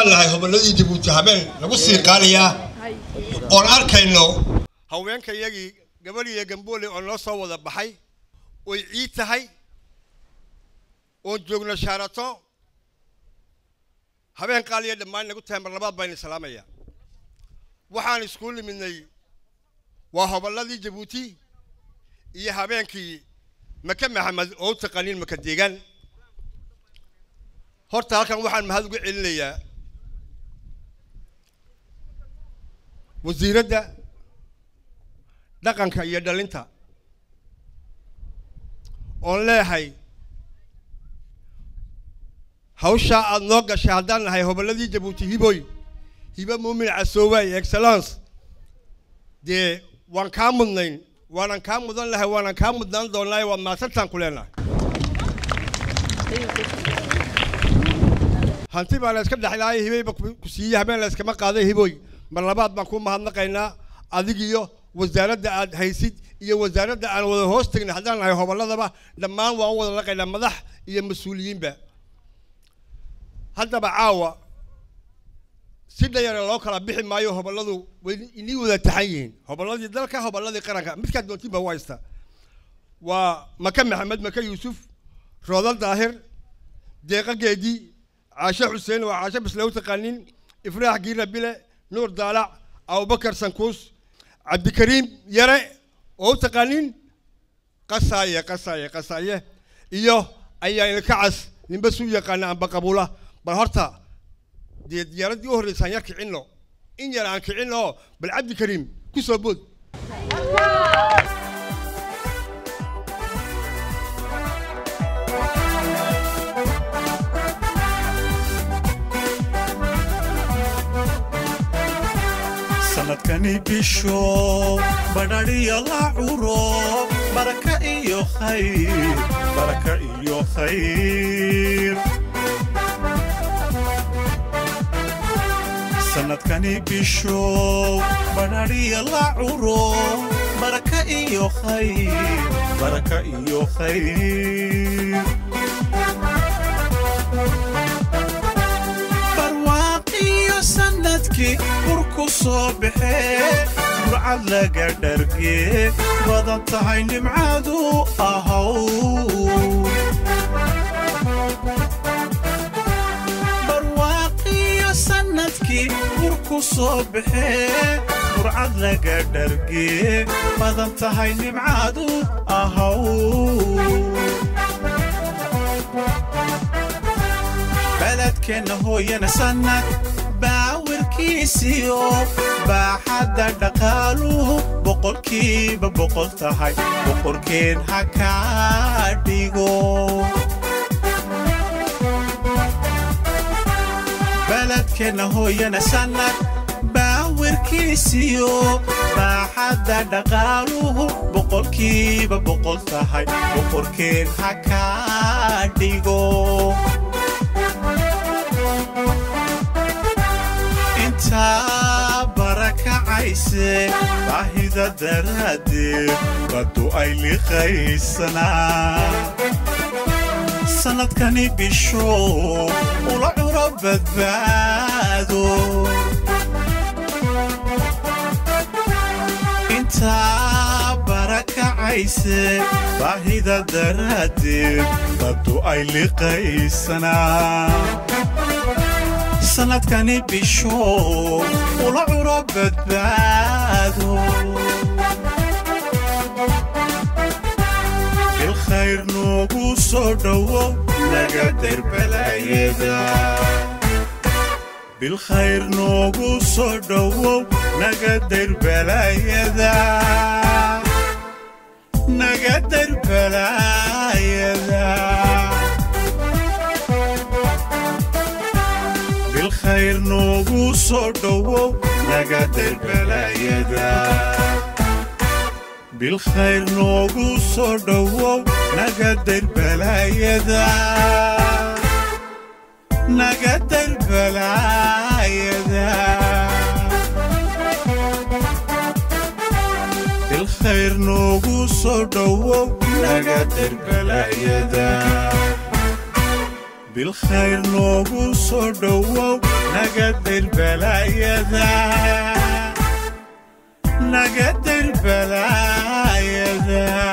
haddaan nahay hobolladii Jabuuti habeen lagu sii qaaliyaa oon arkayno haweenka iyagii gabadhiya Gamboole oo noo soo wada baxay oo ciid tahay oo joogna shaarato habeen qaaliya dhammaan nagu tahay mar labaad baan salaamaya waxaan isku liminay waa hobolladii Jabuuti iyo habeenkii Maka Maxamed oo taqaaniin Maka deegaan horta halkan waxaan mahad ugu celinayaa wasiiradda dhaqanka iyo dhalinta oo leeyahay hawsha aad noo gashay haddaan nahay hobolladii Jabuuti hiba muumin casooway excellence dee waan kaa mudnayn waanan kaa mudan lahay waanan kaa mudnaan doonaa waa maasantaan ku leenahay hanti baa la iska dhaxlaayay hibayba ku siiyay habeen la iskama qaaday hiboy mar labaad baan ku mahadnaqaynaa adigiyo wasaaradda aad haysid iyo wasaaradda aan wada hoos tagnay haddaan nahay hobolladaba dhammaan waan wada laqaynaa madax iyo mas'uuliyiinba haddaba caawa si dhayar loo kala bixi maayo hobolladu way inii wada taxan yihiin hobolladii dalka hobolladii qaranka midka doontiba waysta waa Maka Maxamed Maka Yuusuf Roodal Daahir Deeqa Geedi Caasha Xuseen waa Caasha Bislaw taqaaniin Ifraax Giira Bile Nuur Daalac Abubakar Sankuus Cabdikariim Yare oo taqaaniin qasaaye iyo ayaan ka cas ninba suu yaqaan aan baqabula bal horta diyaaradii u horeysay yar kicino in yar aan kicino bal Cabdikariim ku soo bood sanadkani bisho badariya la uro baraka iyo khayr sanadkani bisho badariya la uro baraka iyo khayr barwaaqi sanadki urku soo baxee burcad laga dhargee badan tahay nimcadu ahaw barwaaqi sanadki urku soo baxee burcad laga dhargee badan tahay nimcadu ahaw baladkeena hooyana sanad باوركيسيو باحد دقالو بقولكيبا بقول تهاي بقولكين هكاديغو بلدكنا هوينا سند باوركيسيو باحد دقالو بقولكيبا بقول تهاي بقولكين هكاديغو بركة عيسى باهذا درادي بدو أيلي خيسنا سند كاني بشو ولا عرب بدبادو انت بركة عيسى باهذا درادي بدو أيلي خيسنا سند كاني بشو ولا عرب بدبادو بالخير نوغو صدو نقدر بلايدا بالخير نوغو صدو نقدر بلايدا نقدر بلايدا بالخير نوغو صدو نقدر بلايدا بالخير نوغو صدو نقدر بلايدا نقدر بلايدا بالخير نوغو صدو نقدر بلايدا بالخير نوغو صدو نقدر بلايدا نقدر بلايدا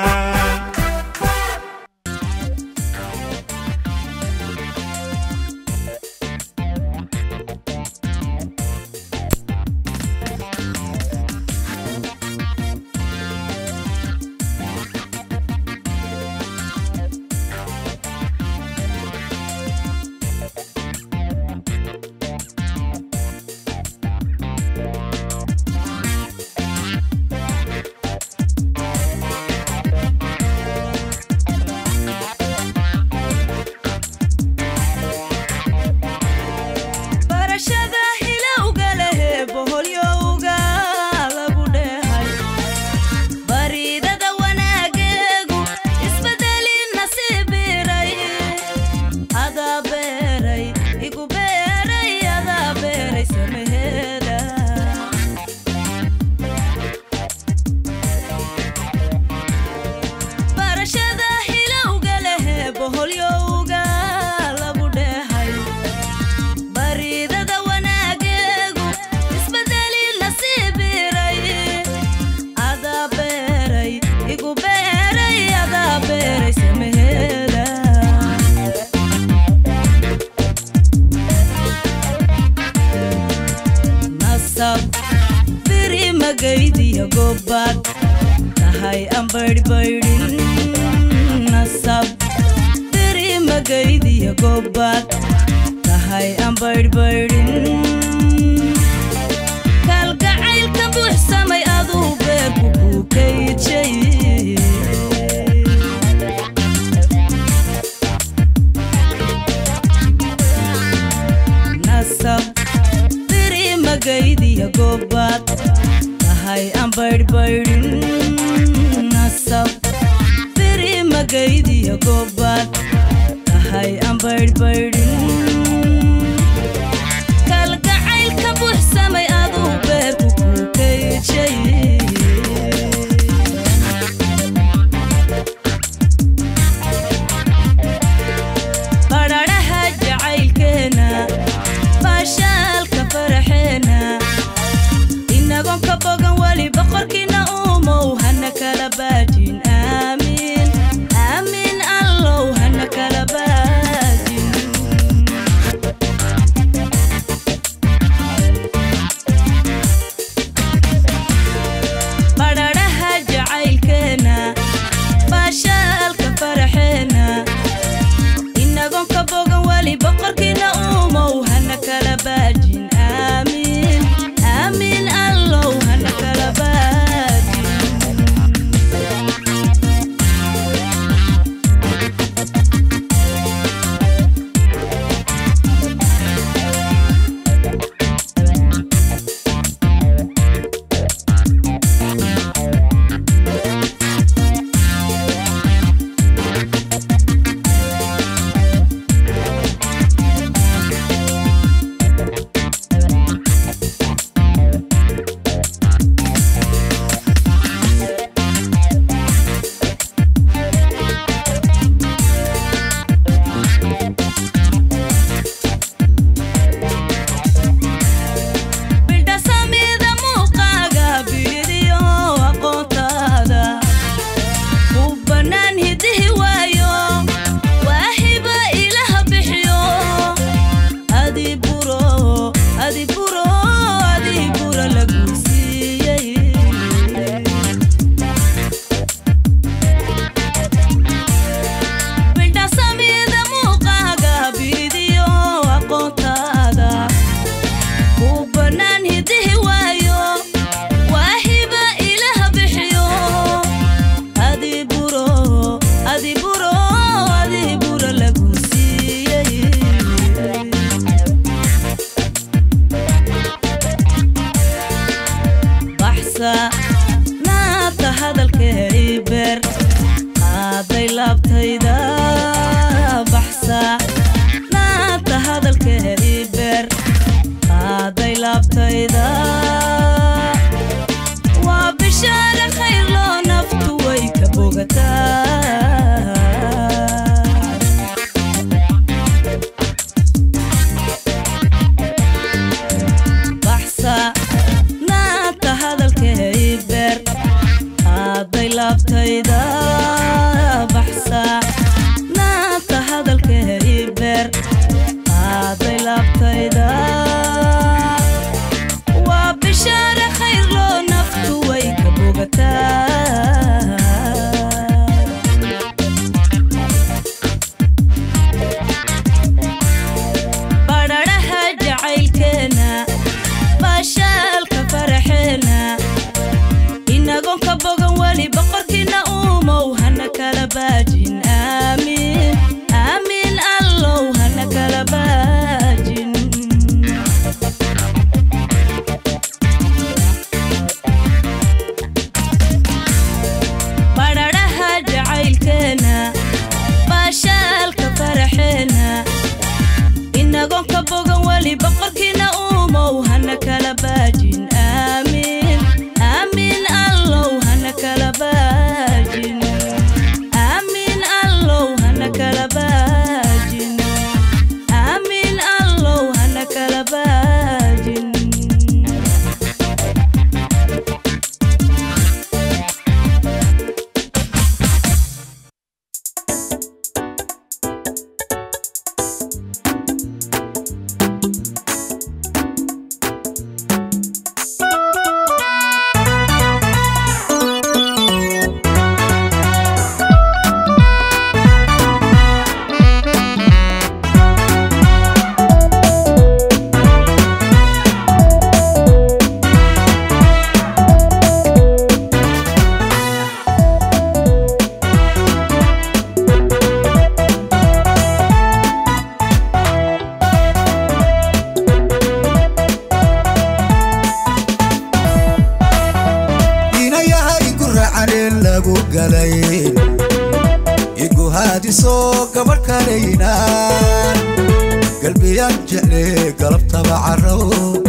قليل يقو هادي سوق بركالينا قلبي ينجلي قلب تبع الروح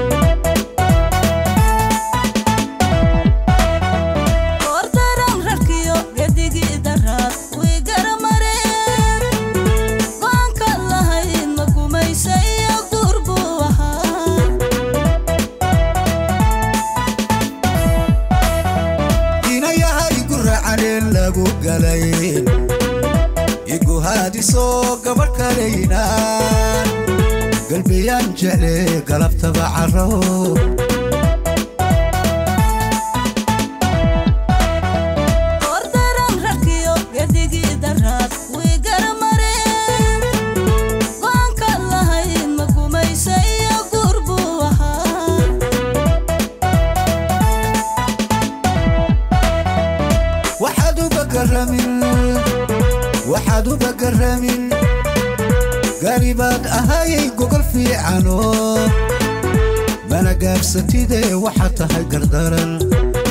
قليل يقو هادي سوق بركالينا قلبي ينجلي قلب تبع الروح وحدو بقرمين قريبات أهاي قوقل في عنو مانا قابستي دي وحتى هاي قردرن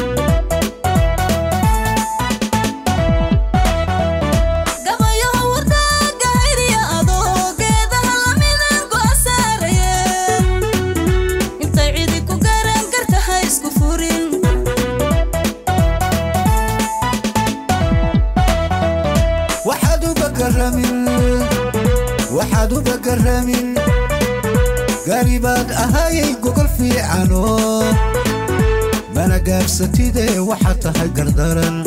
وحدو بقرمين قريبات أهاي قوقل في عنو مانا قابستي دي وحتى هاي قردرن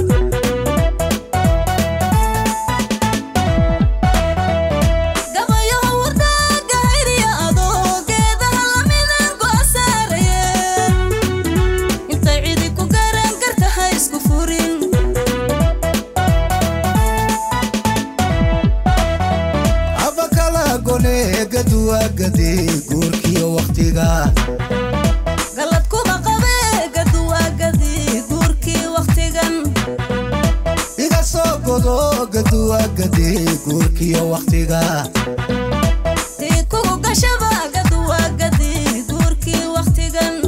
قدي قوركي وقتيغا قلبكو بقبي قدوا قدي قوركي وقتيغن إيغا سوقودو قدوا قدي قوركي وقتيغا تيكو قشبا قدوا قدي قوركي وقتيغن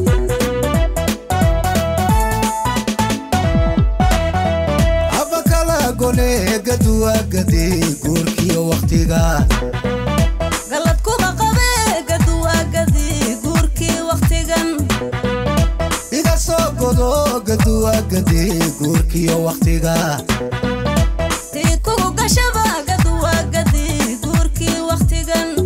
أبكالا قولي قدوا قدي قوركي وقتيغا قدوا قدي قوركي وقتيغا تيكو قشبا قدوا قدي قوركي وقتيغن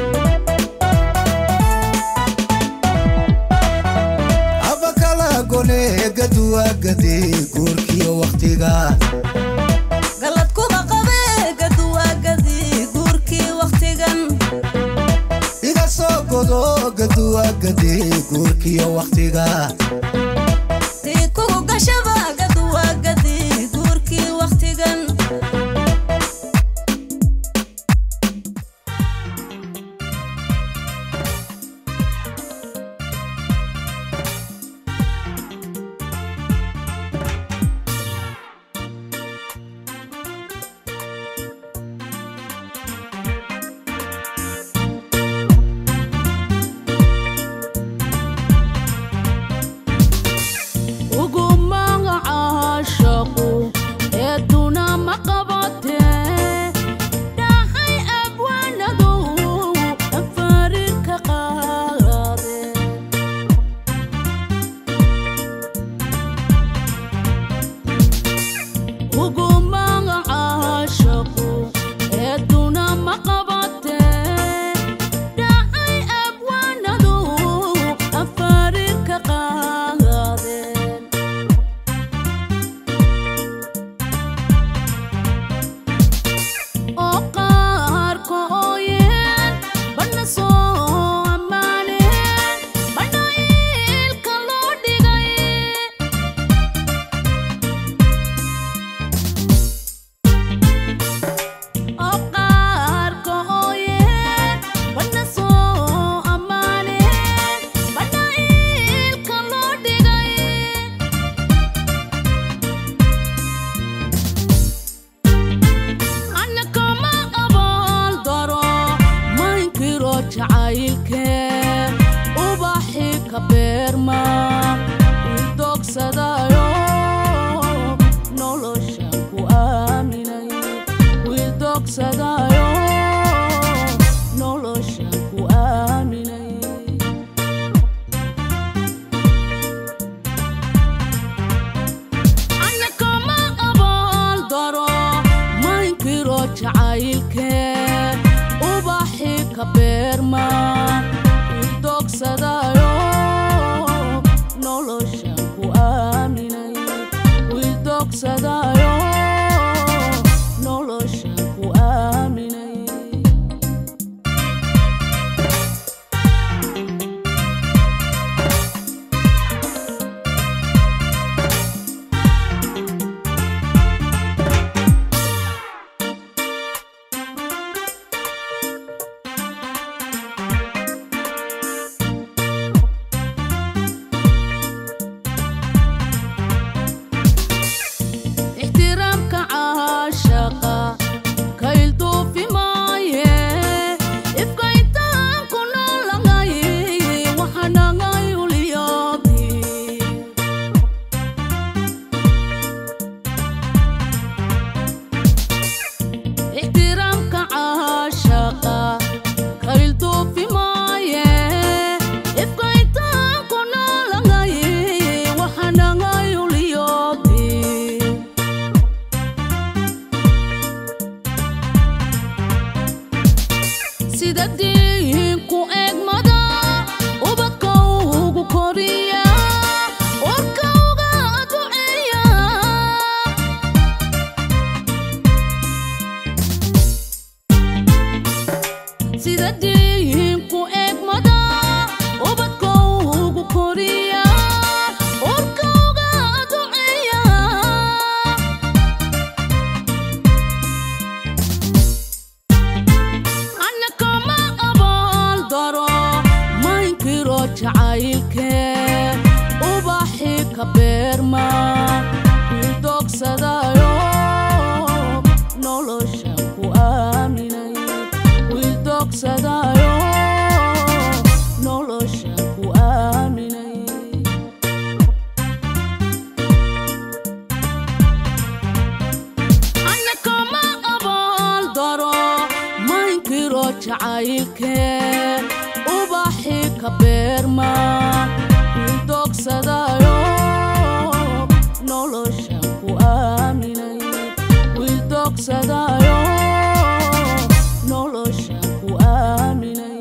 أبكالا قولي قدوا قدي قوركي وقتيغا قلبكو بقبي قدوا قدي قوركي وقتيغن إيغا سوقودو قدوا قدي قوركي وقتيغا تيكو قشبا قدوا قدي قوركي وقتيغن Ugumang jacaylkeen ubaxi ka beerma wildoogsadayo nolosha ku aaminay wildoogsadayo nolosha ku aaminay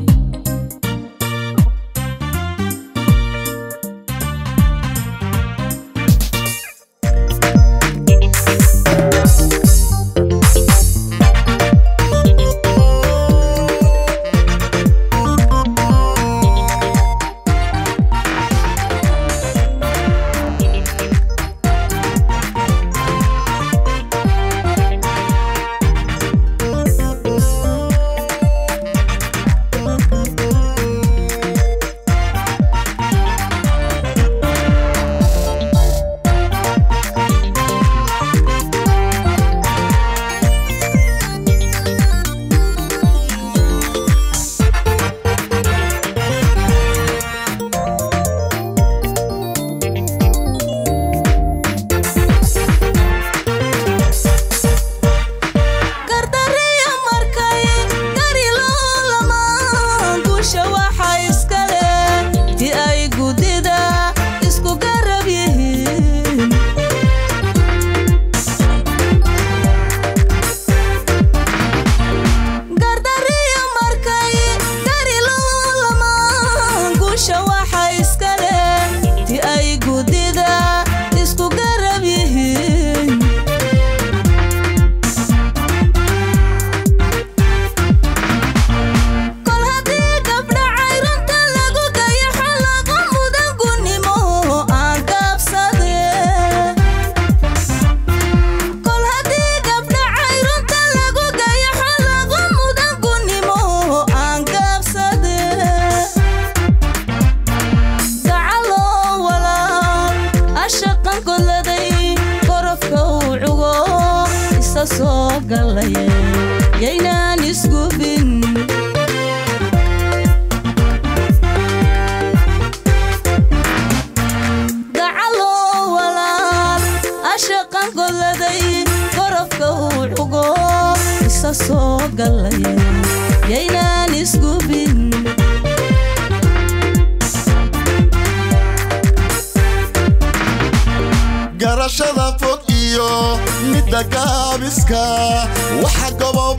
garashada fog iyo midda gaabiska waxa gabo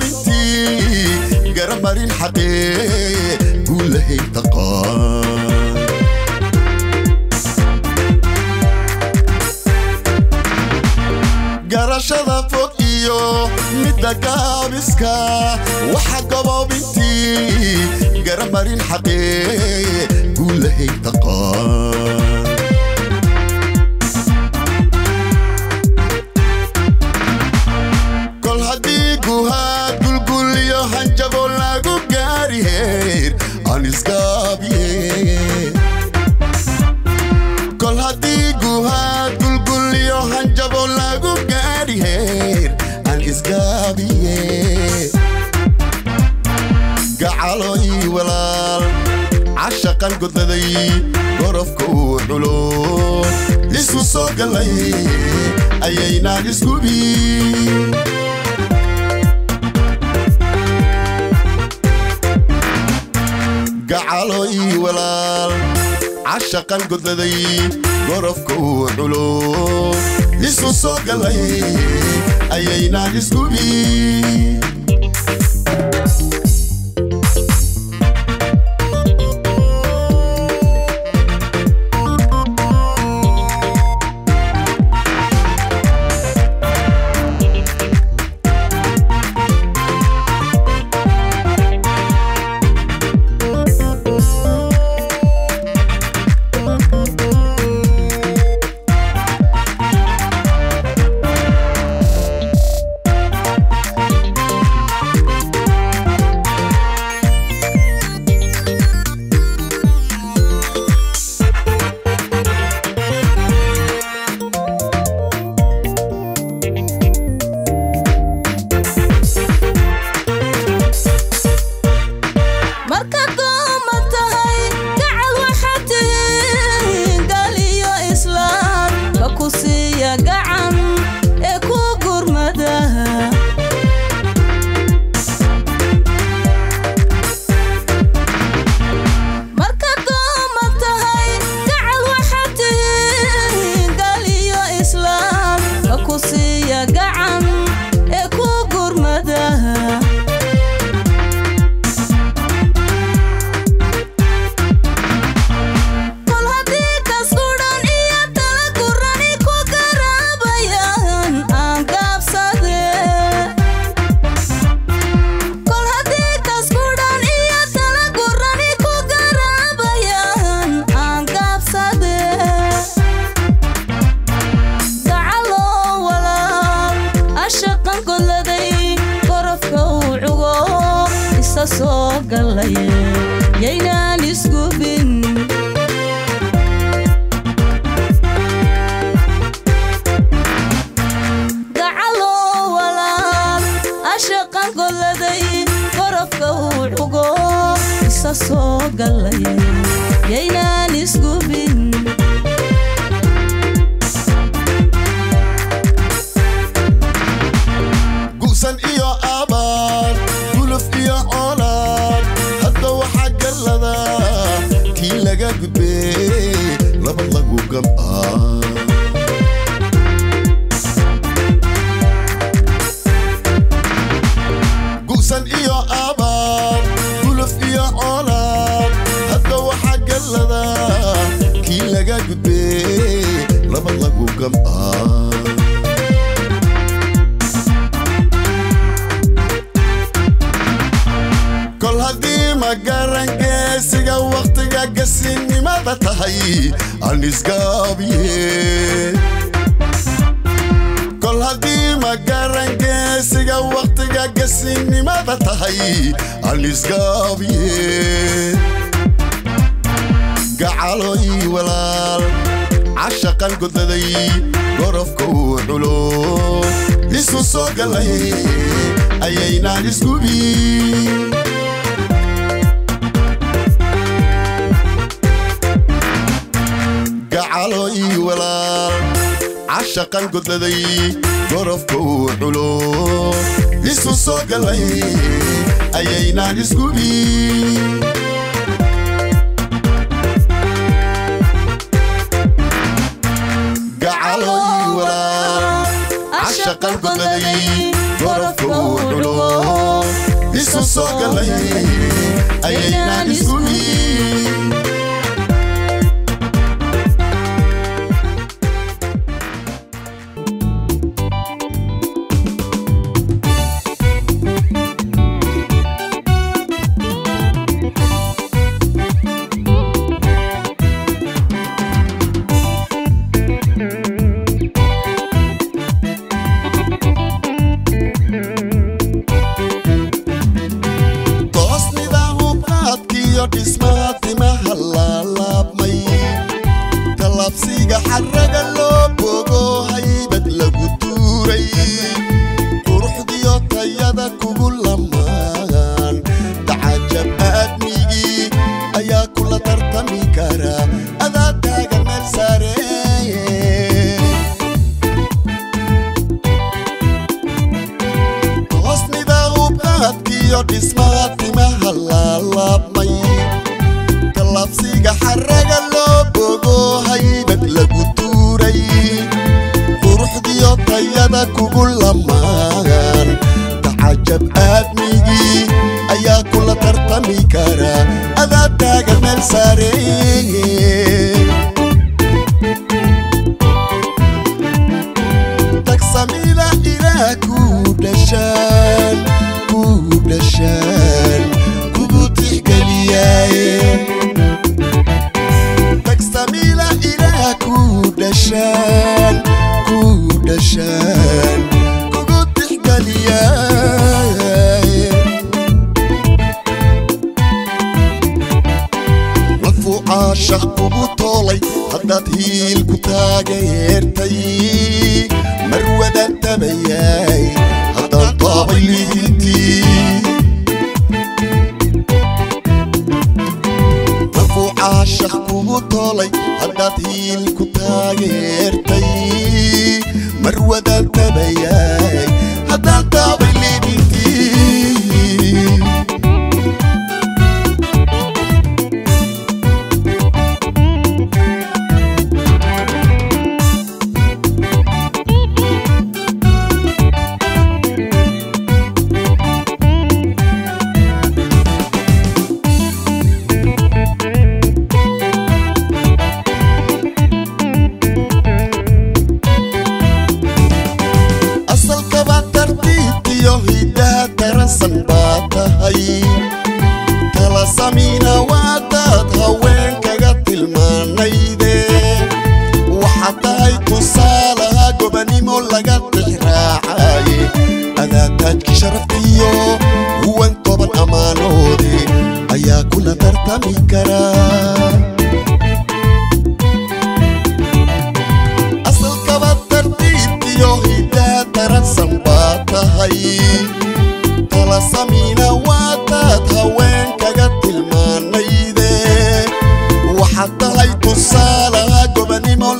bintii garamarin xaqee guulahay taqaan garashada fog iyo midda gaabiska waxa gabo bintii garamarin xaqee guulahay taqaan كل هديقها قل يوهن جبو لاغو قاري هير عن إسقابي قعالوي ولال عشقا قد لدي غرفكو حلو لسو سوق اللي أيينا نسكوبي قعالوي ولال عشقا قد لدي غرفكو حلو لسو سوق اللي أيينا نسكوبي galay yaynaan isgubin guusan iyo abaar guluf iyo colaad hadda waxaa gallada kii laga gudbee laba lagu gam'aa guusan iyo abaar guluf iyo colaad hadda waxaa gallada kii laga gudbee laba lagu gam'aa kol haddii ma garan geesiga waqtiga gasinimada tahay aan isgaabiye kol haddii ma garan geesiga waqtiga gasinimada tahay aan isgaabiye gacaloy walaal cashaqan godladay gorofka uu culo isu soo galay ayaynaan isgubin gacaloy walaal cashaqan godladay gorofka uu culo isu soo galay ayaynaan isgubin gacaloy walaal cashaqan godladay gorofka uu culo isu soo galay ayaynaan isgubin talabsiga xaraga loo bogo haybad lagu tuuray quruxdiyo tayada kugu lamaan tacajab aadmigii ayaa kula tartami kara adaa taagan meel sare toosnida hubnaadkiyo dhismaha timaha laalaabmay talabsiga xaraga loo bogo haybad lagu tuuray quruxdiyo tayada kugu lamaan tacajab aadmigii ayaa kula tartami kara adaa taagan meel sare tagsamida ilaah ku dhashaan kugu tixgeliyaaye تكسميلا إله كودشان كوكو تحقليا رفو عاشق كوكو طولي هدات هيل كتاقيرتي مرودا تبياي هدات طابي لهنتي عاشق كوكو طولي هدات هيل كتاقيرتي مرودا تبياي هدات طابي لبنتي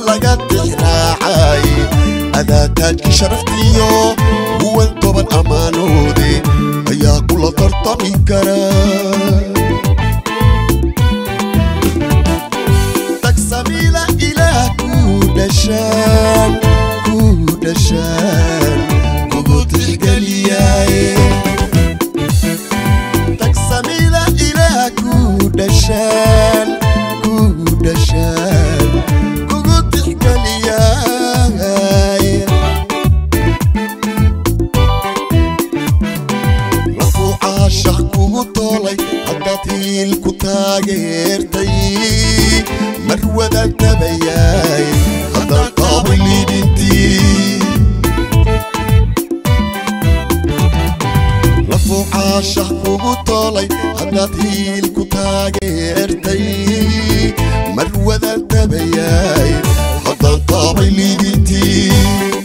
laga tixraacay adaa taajki sharaftiyo huwan toban ammaanoode ayaa kula tartami kara tagsamiila ilaah ku dhashaan kugu tixgeliyaaye tagsamiila ilaah ku dhashaan kugu tixgeliyaaye lafuu caashaq kugu toolay haddaad hiil ku taageertay marwada tabayaay haddaan qaabay liidintii lafuu caashaq kugu toolay haddaad hiil ku taageertay marwada tabayaay haddaan qaabay liidintii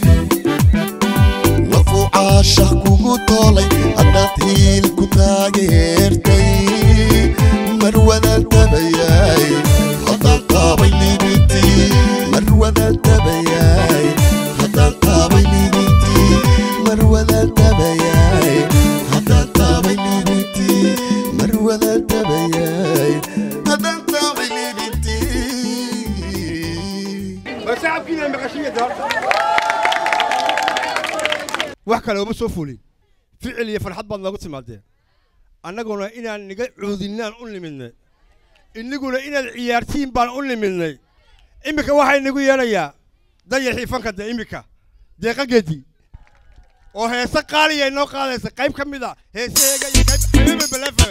lafuu caashaq kugu toolay haddaad hiil ku taageertay marwada tabayaay haddaan qaabay liidintii marwada tabayaay haddaan qaabay liidintii marwada tabayaay haddaan qaabay liidintii marwada tabayaay haddaan qaabay liidintii مساعد فينا المغشية ده وحكى لو بس فولي فعل يفرحت بعض قلت ماده أنا قلنا إن نجا عودنا نقول منه إن قلنا إن العيارتين بنقول منه إمك واحد نقول يا ده يحيفان كده إمك ده قجدي وهي سقاري إنه قال سقيم كم ده هي سيجا يجيب باللفة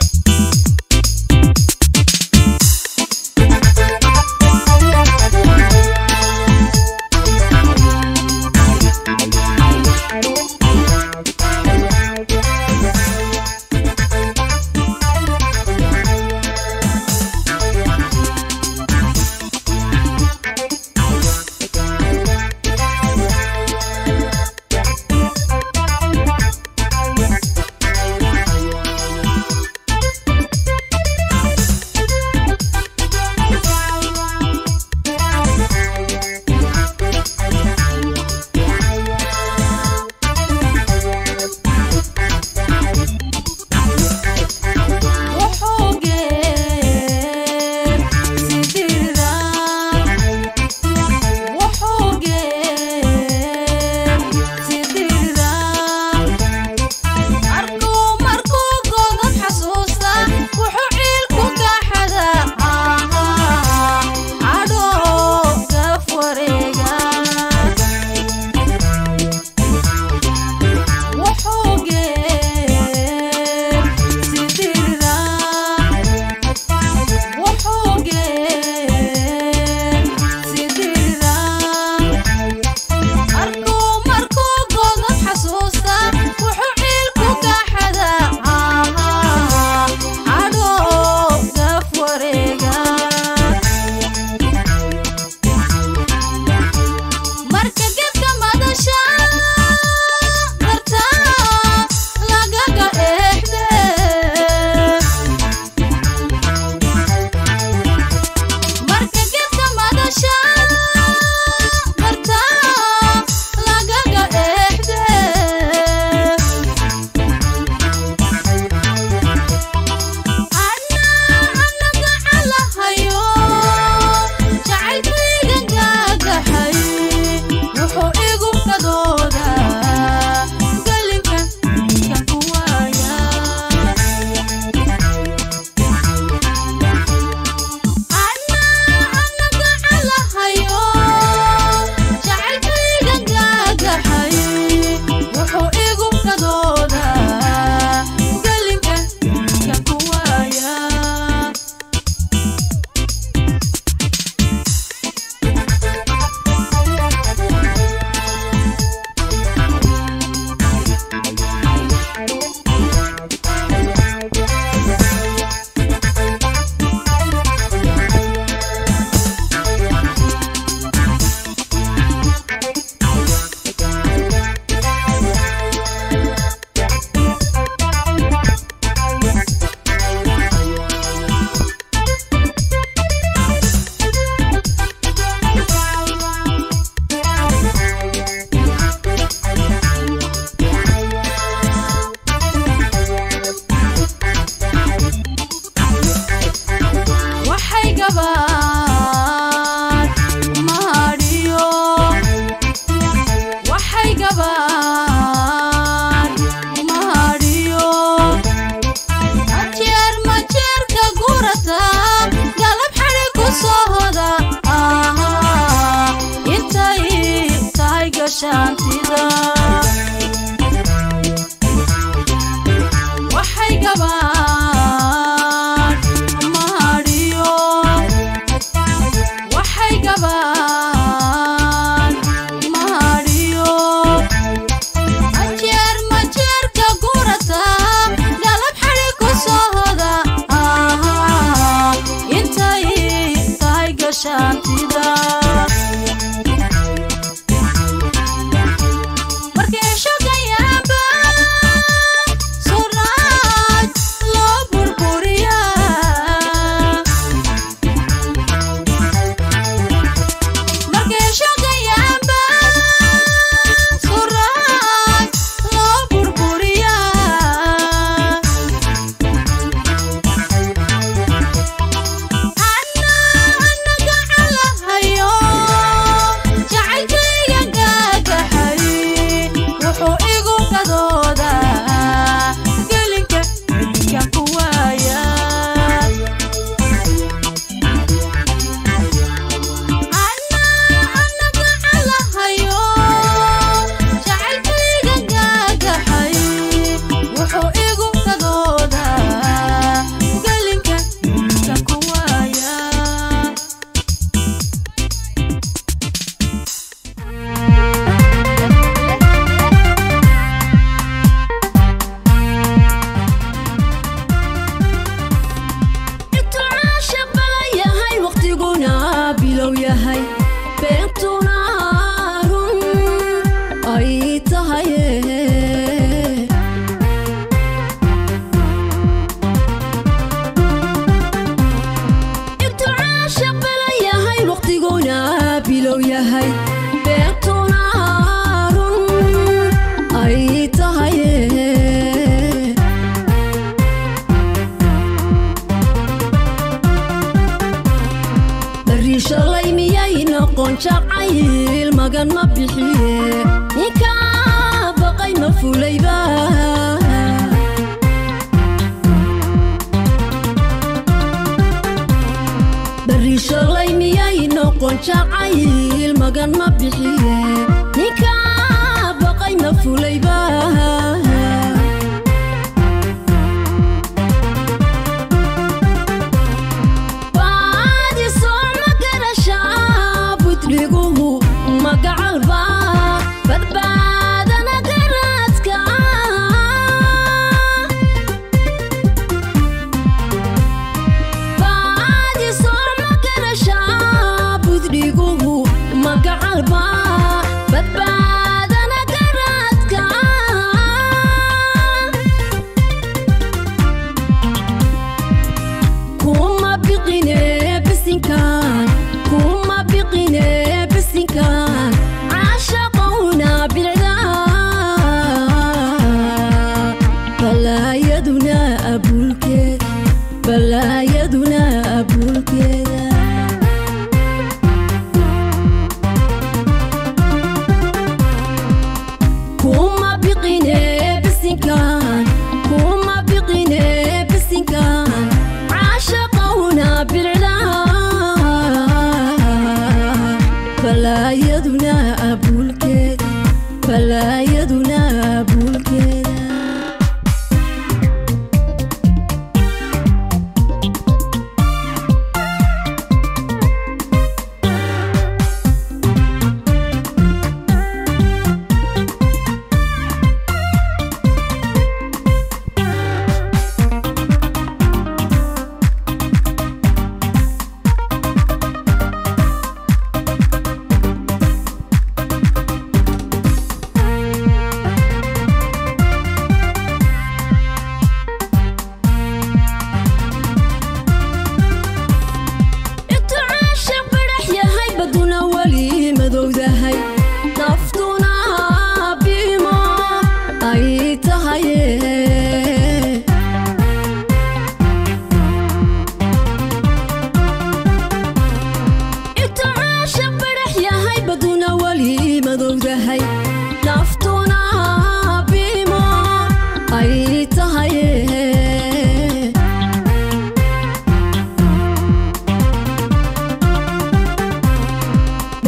gashaantida waxay gabaan mahadhiyo waxay gabaan mahadhiyo majeerka gurata galab xali ku soo hoda intay tahay gashaantida jacayl magan ma bixiye ninka baqay ma fulayba bari shalay miyay noqon jacayl magan ma bixiye ninka baqay ma fulayba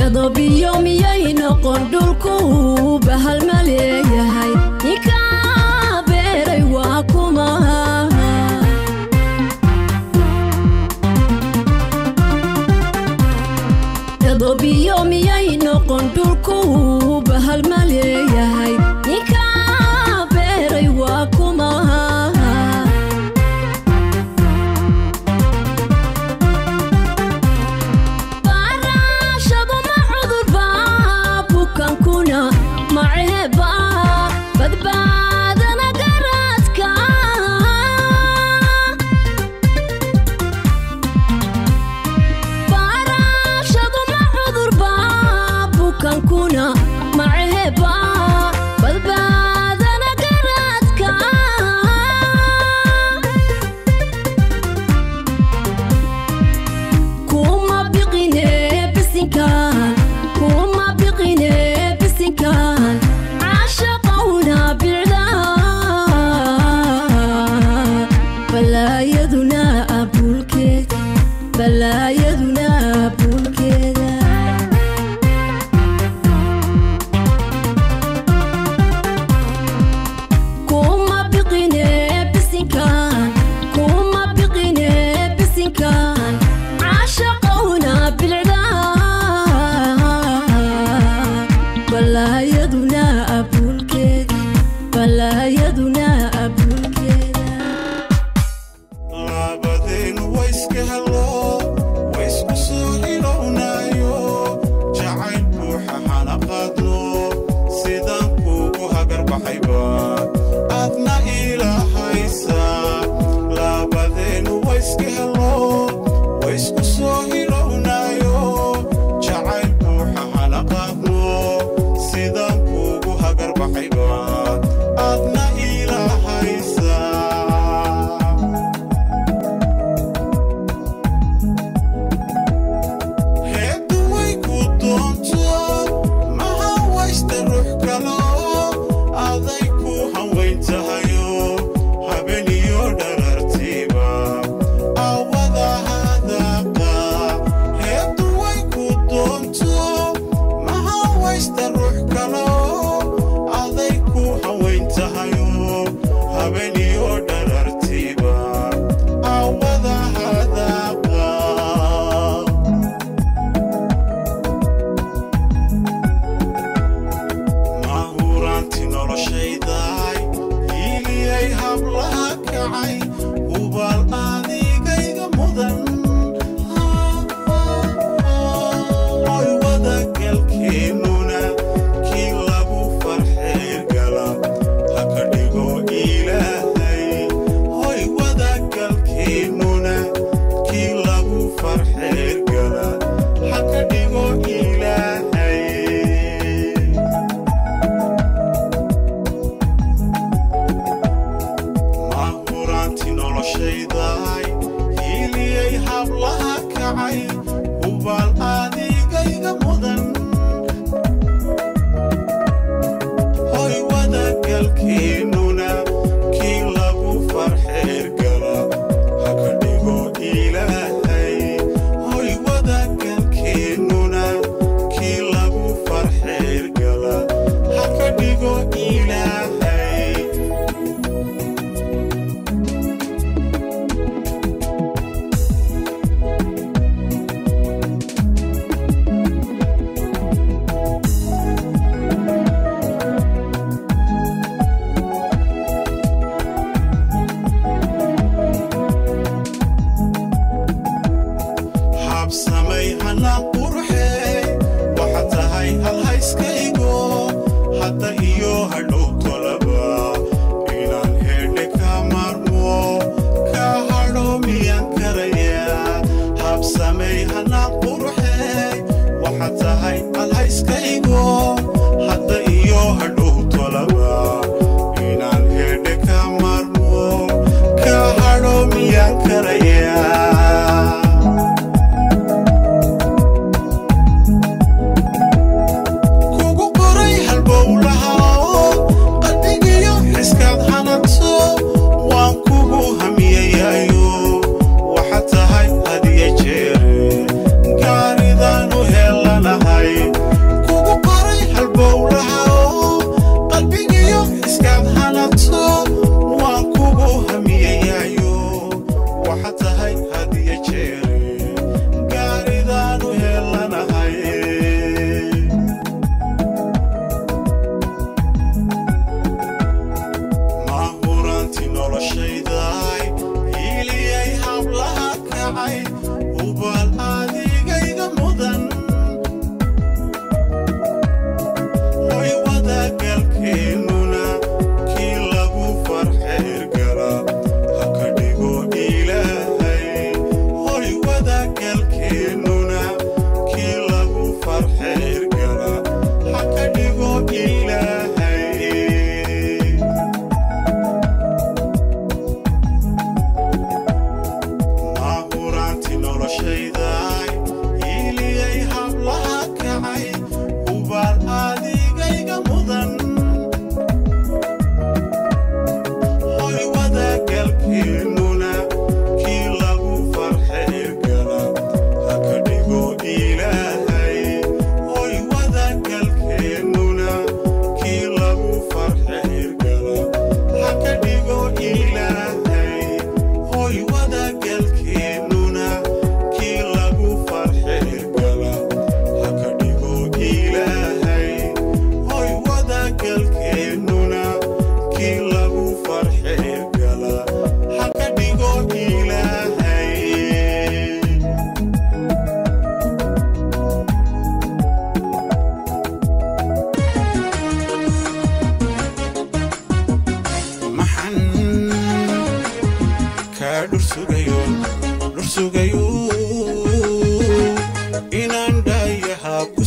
Gaaridan u helanahay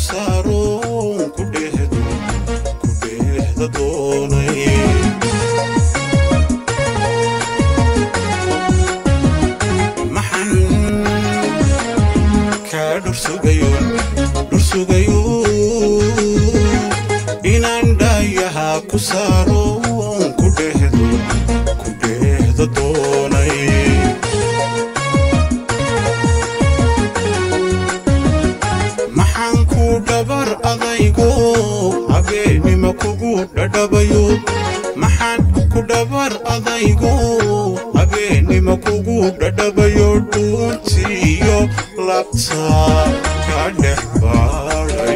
كسارون كده دوني محن كدرسوغيو inaan dhayaha ku saaroon ku dheehda doonay maxaan ku dhabar adaygo habeenima kugu dhadhabayo maxaan ku dhabar adaygo habeenima kugu dhadhabayo dhuuntiyo labta ka dhex baaray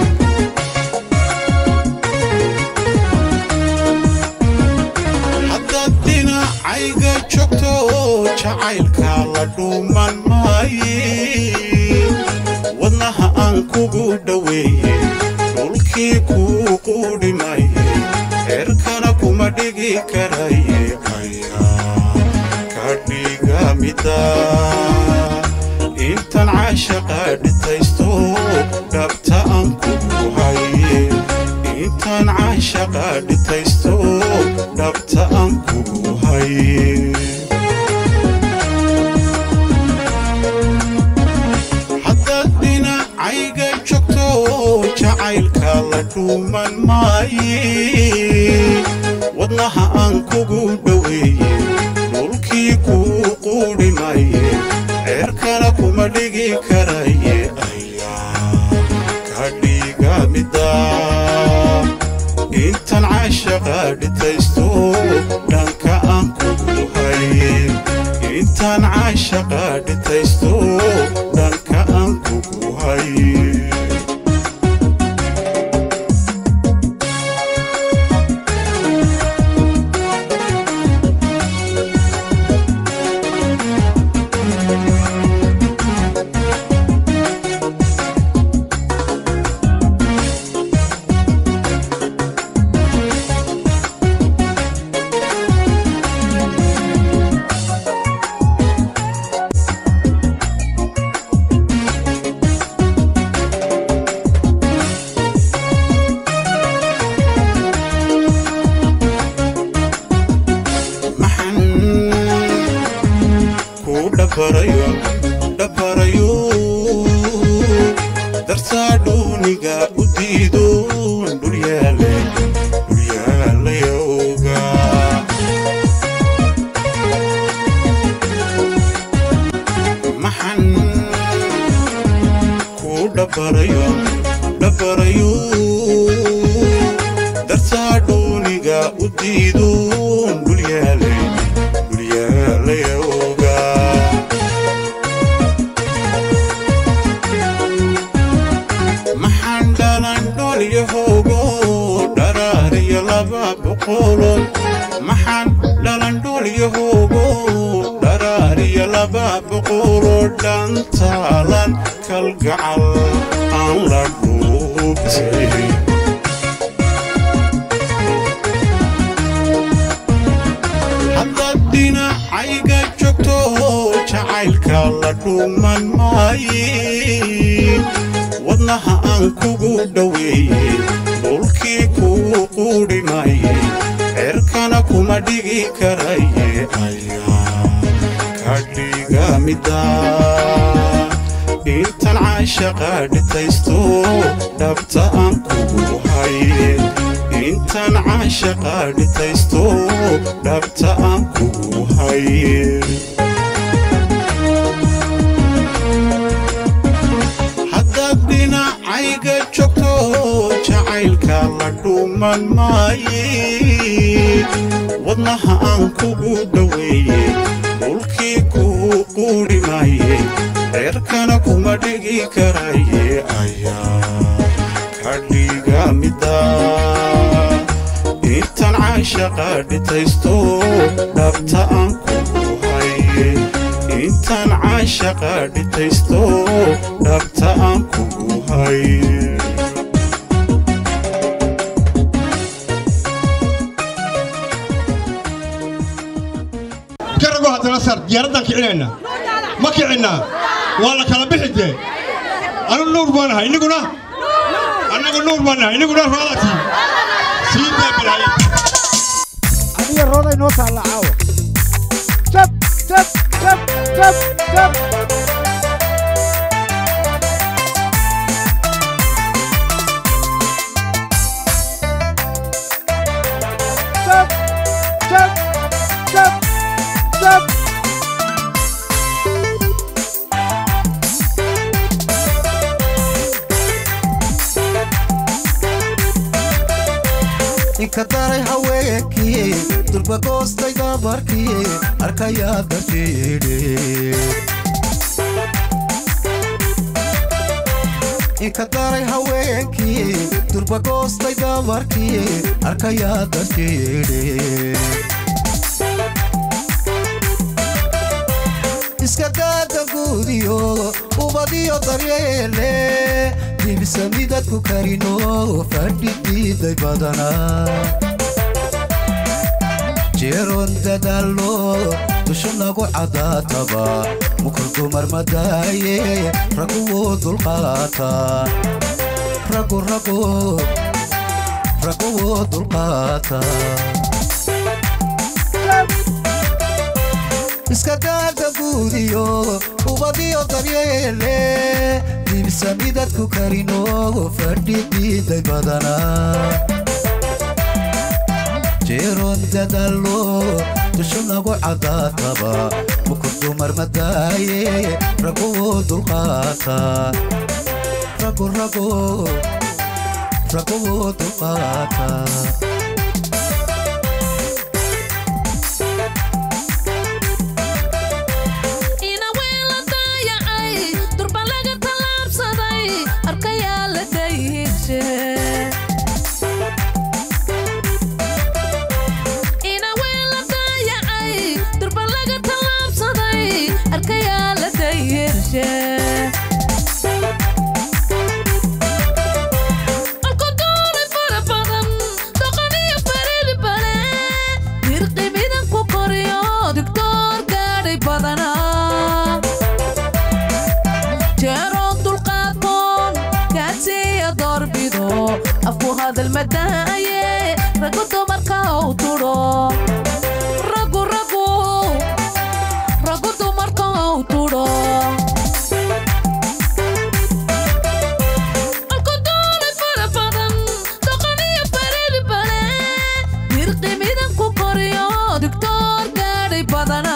عيقا شكتو شعيلكا لدومان ماي ودنها انكو قودوي دولكي كو قودي ماي اركانا كوما ديغي كراي ايا كاديغا ميتا انتان عاشقا دتايستو دابتا انكو هاي انتان عاشقا دتايستو دابتا انكو حتى دينا عيقا شكتو شعيلكا لدومان ماي ودنها انكو قودوي دولكي كو قودي ماي اركانا كوما ديغي كراي ايا كاديغا ميدا انتان عاشقا دتايستو دانكا انكو هاي انتان عاشقا دتايستو دانكا انكو هاي دبريو درسا دونيغا وديدو دوليالي يوغا محن كو دبريو درسا دونيغا وديدو دوليالي يوغا يهوغو دراري لبا بقولون محن لندول يهوغو دراري لبا بقولون دانتالان كالقعل عن لدوبتي حتى الدينا عيقا جوكتو شعيلكا لدومان ماي ودنها انكو قودوي دولكي كو قودي ماي اركانا كوما ديغي كراي ايا كاديغا ميدا انتان عاشقا دتايستو دابتا انكو هاي انتان عاشقا دتايستو دابتا انكو هاي دينا عيقا شكتو شعيلكا لدومان ماي ودنها انكو قودوي دولكي كو قودي ماي اركانا كوما ديغي كراي ايا كاديغا ميدا انتان عاشقا دتايستو دابتا انكو هاي انتان عاشقا دتايستو دابتا انكو هاي كرقوا هذا الأسر يردن كعنا ما كعنا والله كلا بحدة أنا النور بانها إني قلنا نقول نور منا نقول نور فلاتي سيدا بالعين أنا الروضة نوصل على عاوة تب تب تب تب تب تب تب تب تب inkadaray haweenkii durba goostayda markii arkayaa darjeedhe inkadaray haweenkii durba goostayda markii arkayaa darjeedhe iska daada guudiyo ubadiyo daryeele dibsamidadku karino fadhidiiday badanaa jeeroon dadaalo dusha nagu cadaataba mukul dumar madaaye raguwo dulqaata raguwo dulqaata iska daada guudiyo ubadiyo daryeele dibsamidadku karino fadhidiiday badanaa jeeroon dadaalo dusha nagu cadaataba mukul dumar madaaye raguwo dulqaata raguwo dulqaata هذا المداية رقدو مركاو تورو رقدو مركاو تورو الكدور فرفضن تقني فريل بلا يرقي ميدان كوكوريو دكتور قاري بدنا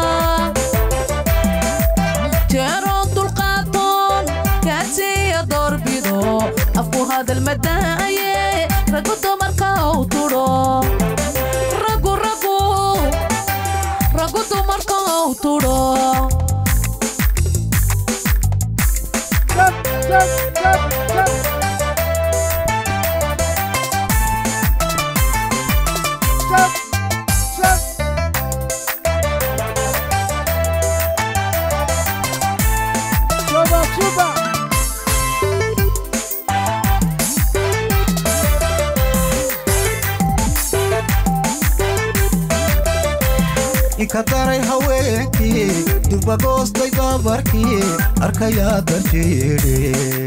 جيرون دولقاتون كاتي يدور بيدو أفو هذا المداية رقدو مركاو تورو رقدو مركاو تورو تب تب تب تب تب تب شوبا شوبا inkadaray haweenkii durba goostayda markii arkayaa darjeedhe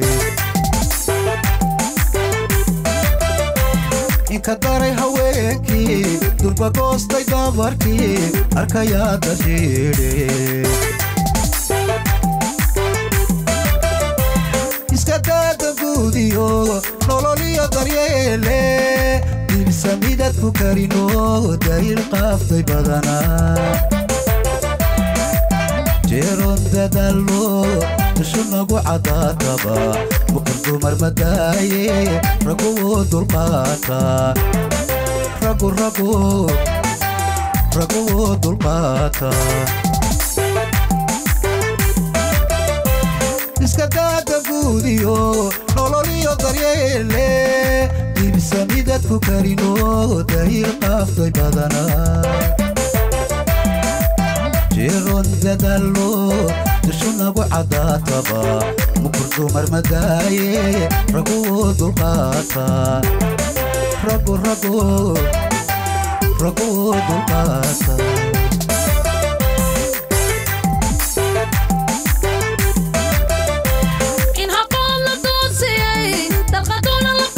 inkadaray haweenkii durba goostayda markii arkayaa darjeedhe iska daada guudiyo nololiyo daryeele dibsamidadku karino dayil qaaftay badanaa jeeroon dadaalo dusha nagu cadaataba mukul dumar madaaye raguwo dulqaata raguwo dulqaata iska daada guudiyo nololiyo daryeele dibsamidadku karino dayil qaaftay badanaa jeeroon dadaalo dusha nagu cadaataba mukul dumar madaaye raguwo dulqaata raguwo dulqaata إن هقول لدوسي دلقتونا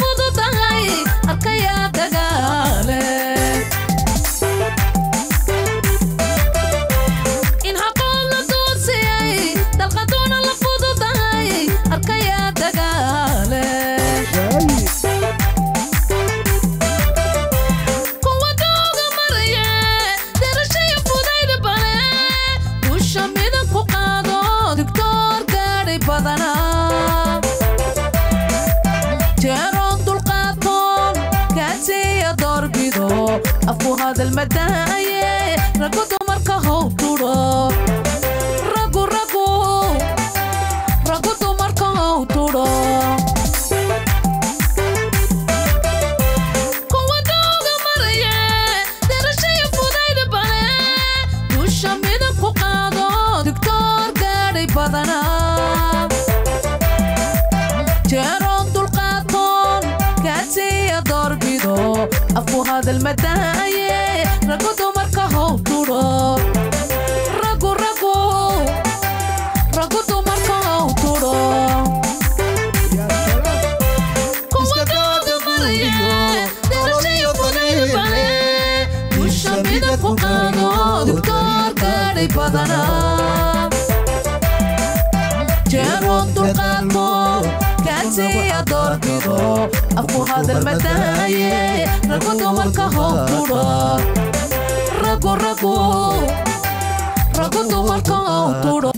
أفو هذا المداية رقو دمركا هو تورو رقو رقو رقو دمركا هو تورو كوا دوغا مريا درشي فودايد باني دوشا ميدن كو قادو دكتور قاري بدنا جيرون دلقاتون كاتي دور بيدو أفو هذا المداية رقو دمركا هو تورو رقو رقو رقو دمركا هو تورو كوا دوغا مريا درشي فودايد باني دوشا ميدن كو قادو دكتور قاري بدنا جيرون دلقاتون كاتي دور بيدو أفو هذا المداية رقو دمركا هو تورو رقو رقو رقو دمركا هو تورو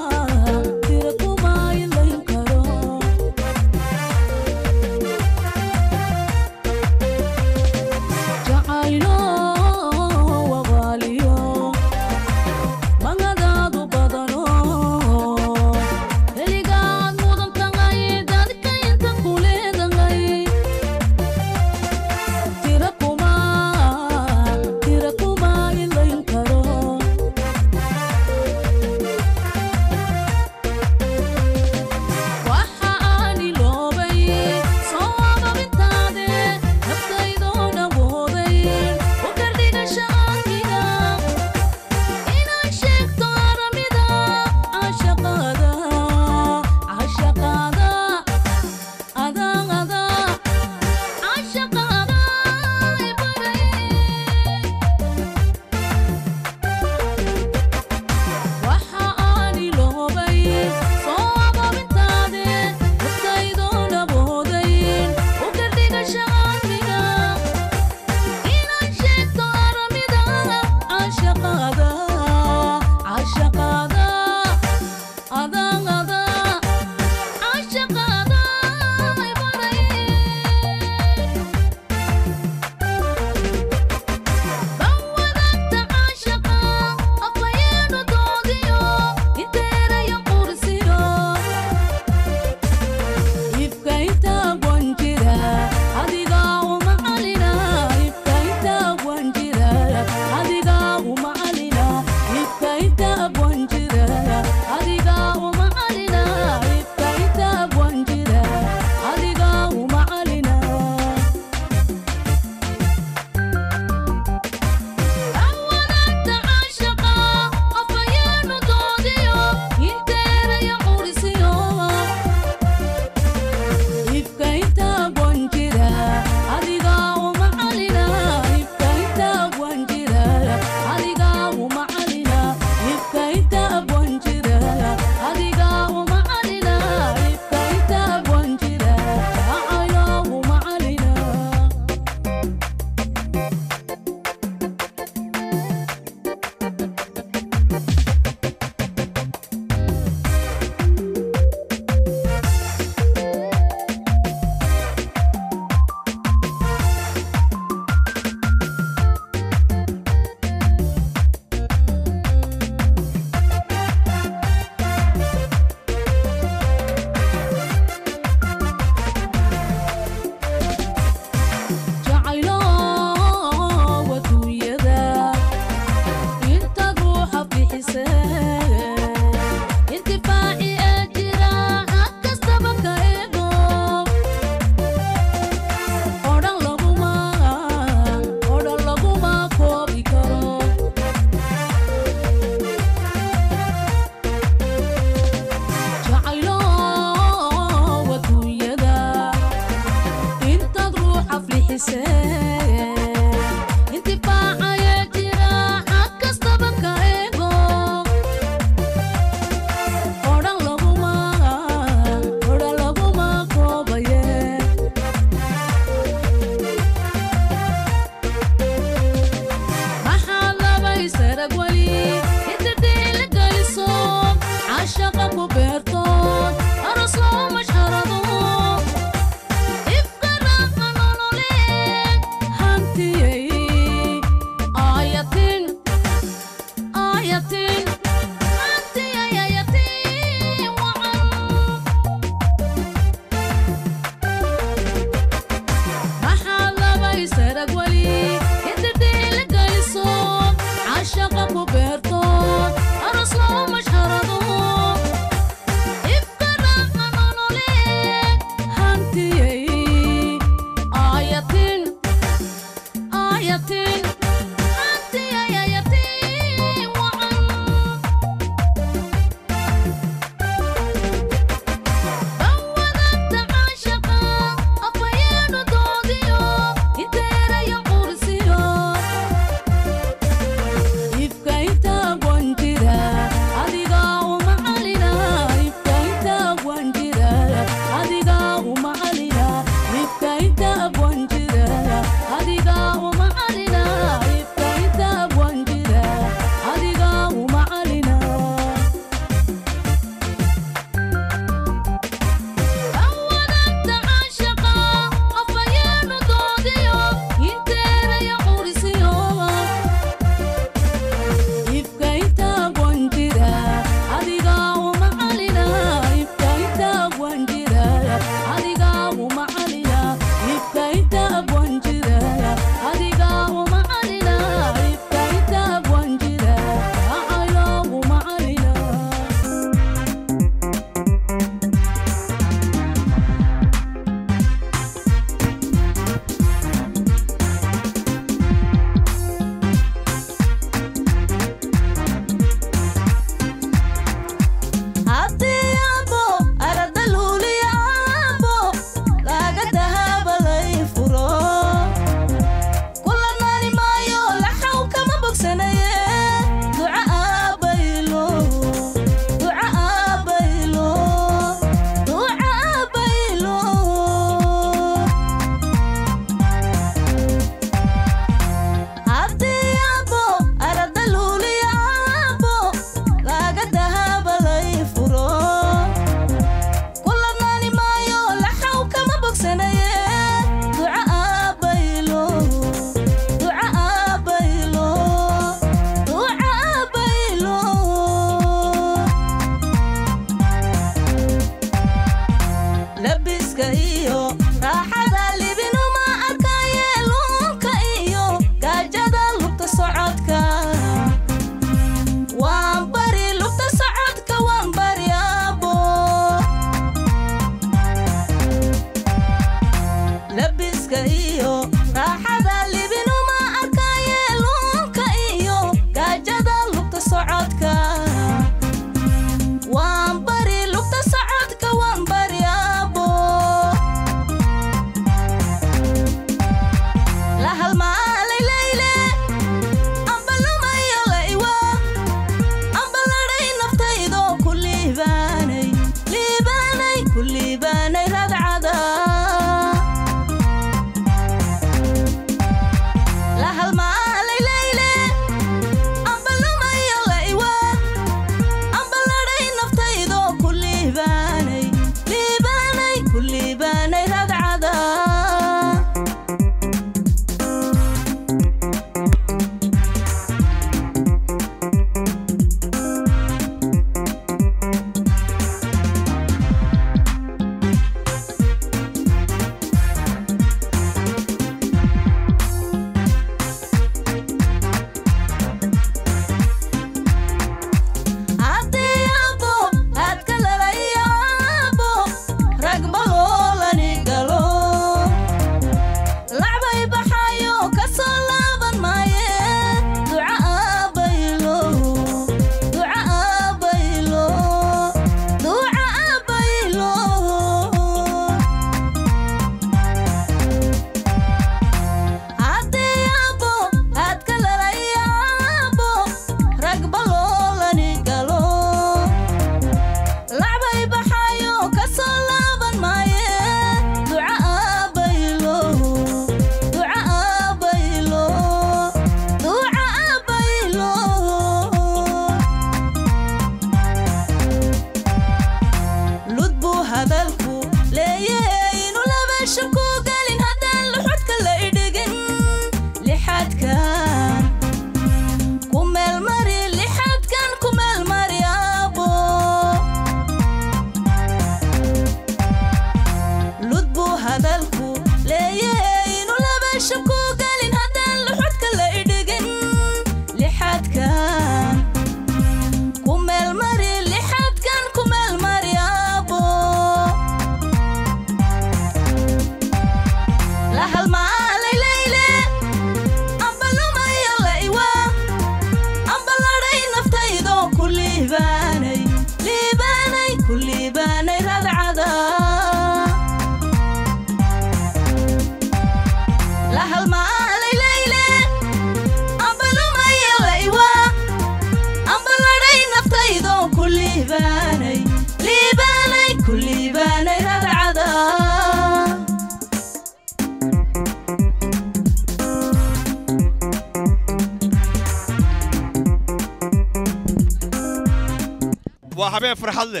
وحبيب فرح الله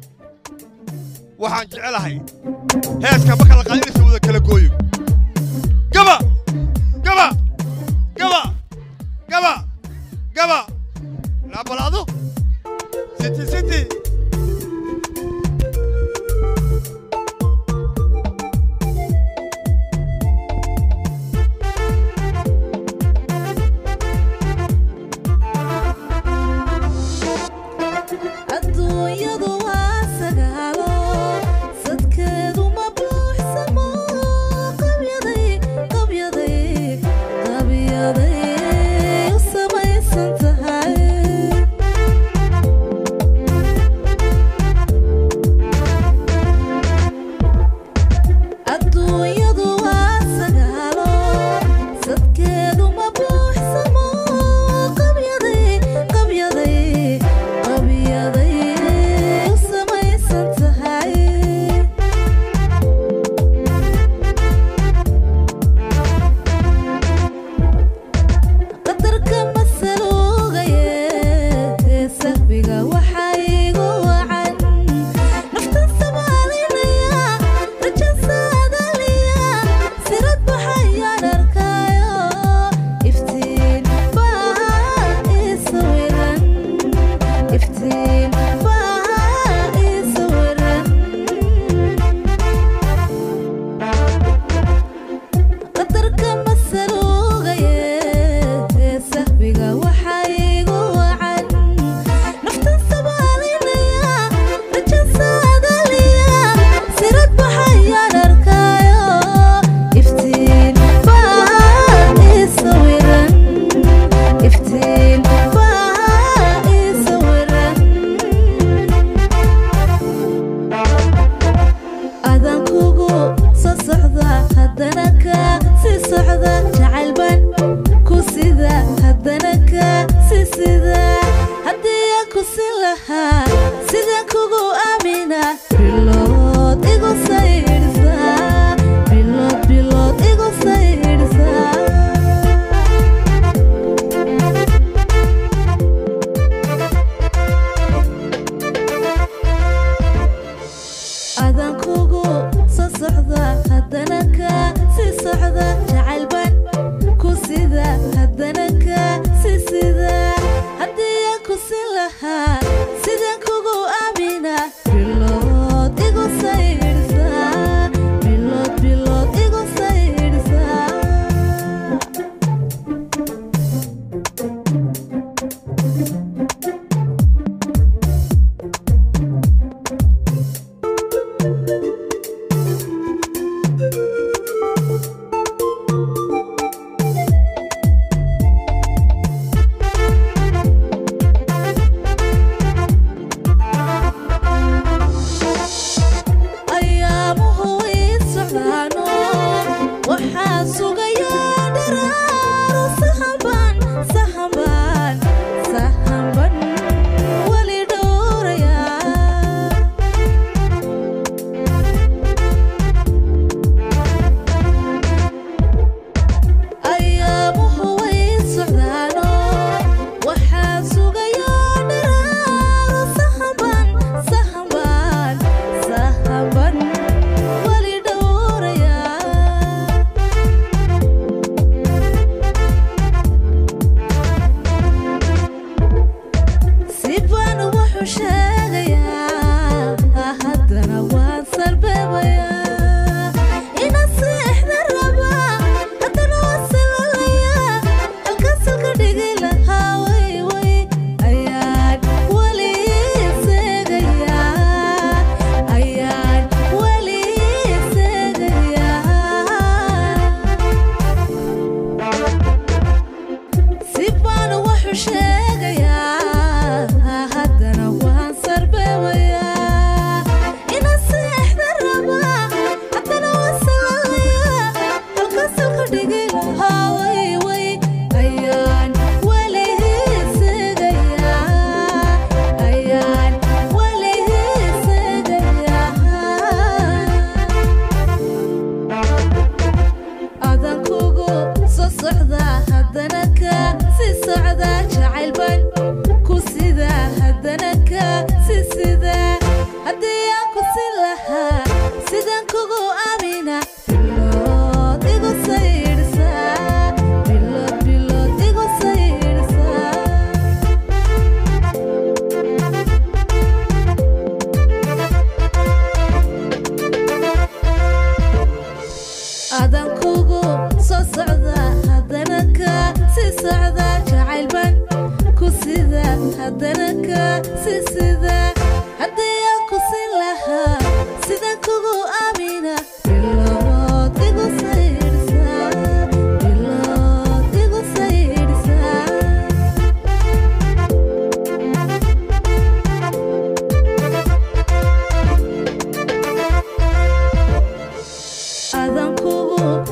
وحان جعلها هاس كما كان قايل سوى كلا كويو قبا قبا قبا قبا قبا لا بلادو ستي ستي adduunyadu waa sagaalo sadkeedu ma buuxsamo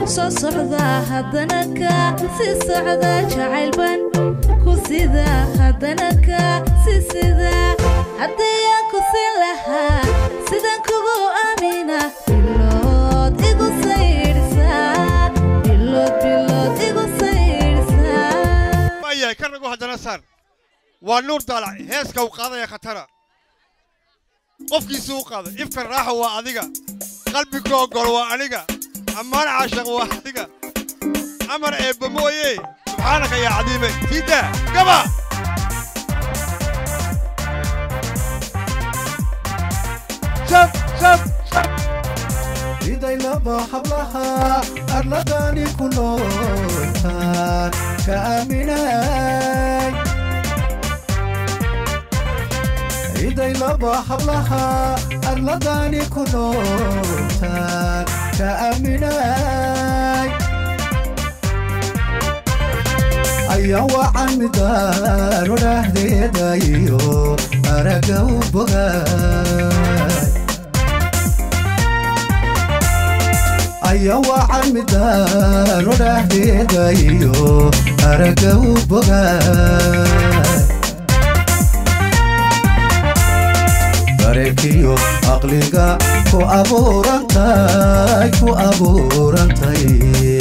soo socdaa haddana ka sii socda jacayl baan ku sidaa haddana ka sii sidaa haddii aan ku siin lahaa sidaan kugu aamina bilood igu sayidhsaa bilood igu sayidhsaa maya ka rago haddana saar waa nuur daalac heeska u qaadaya khatara qofkiisii u qaaday ifka raaxa waa adiga qalbiga ogol waa aniga ammaan caashaq waa adiga amar eebba mooye subxaanaka yaa cadiime sida gaba شب شب إذا لبى حبلها أرلداني كلها كأميناي إذا لبى حبلها أرلداني كلها كأميناي أيا وعن مدار ونهدي دايو أرقو بغاي أيا وعن مدار ونهدي دايو أرقو بغاي بريكيو أقليقا كو أبورانتاي كو أبورانتاي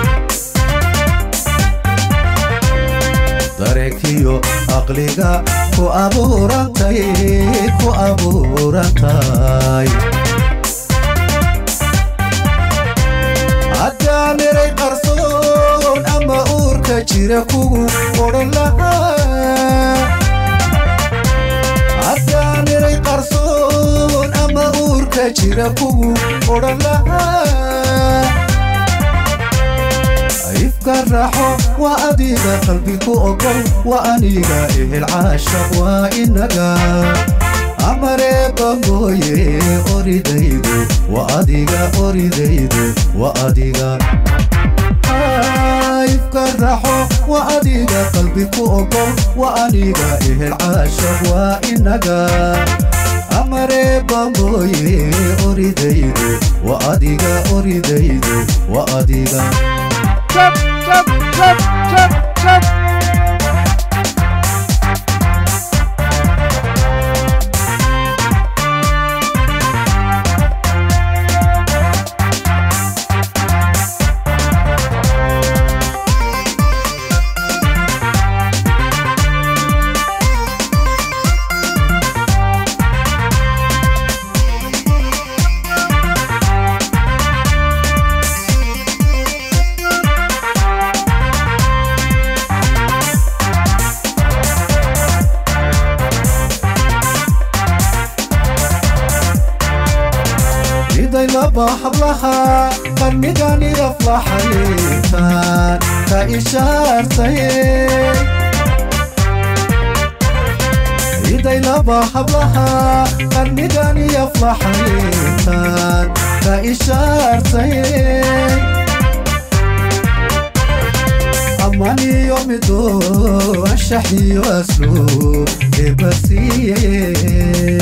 dareekiyo aqliga ku abuurantay haddaa miray qarsoon ama uurka jira kugu odhan lahaa haddaa miray qarsoon ama uurka jira kugu odhan lahaa كالراحو وأدينا قلبك أقل وأنينا إيه العاشق وإننا أمري بمبوي أريديدو وأدينا أريديدو وأدينا كالراحو وأدينا قلبك أقل وأنينا إيه العاشق وإننا أمري بمبوي أريديدو وأدينا أريديدو وأدينا شب شب شب شب شب لبى حبلها قرنقاني أفلحيتان كإشارتي إيدي لبى حبلها قرنقاني أفلحيتان كإشارتي أماني يوم دو الشحي وأسلوب إبسي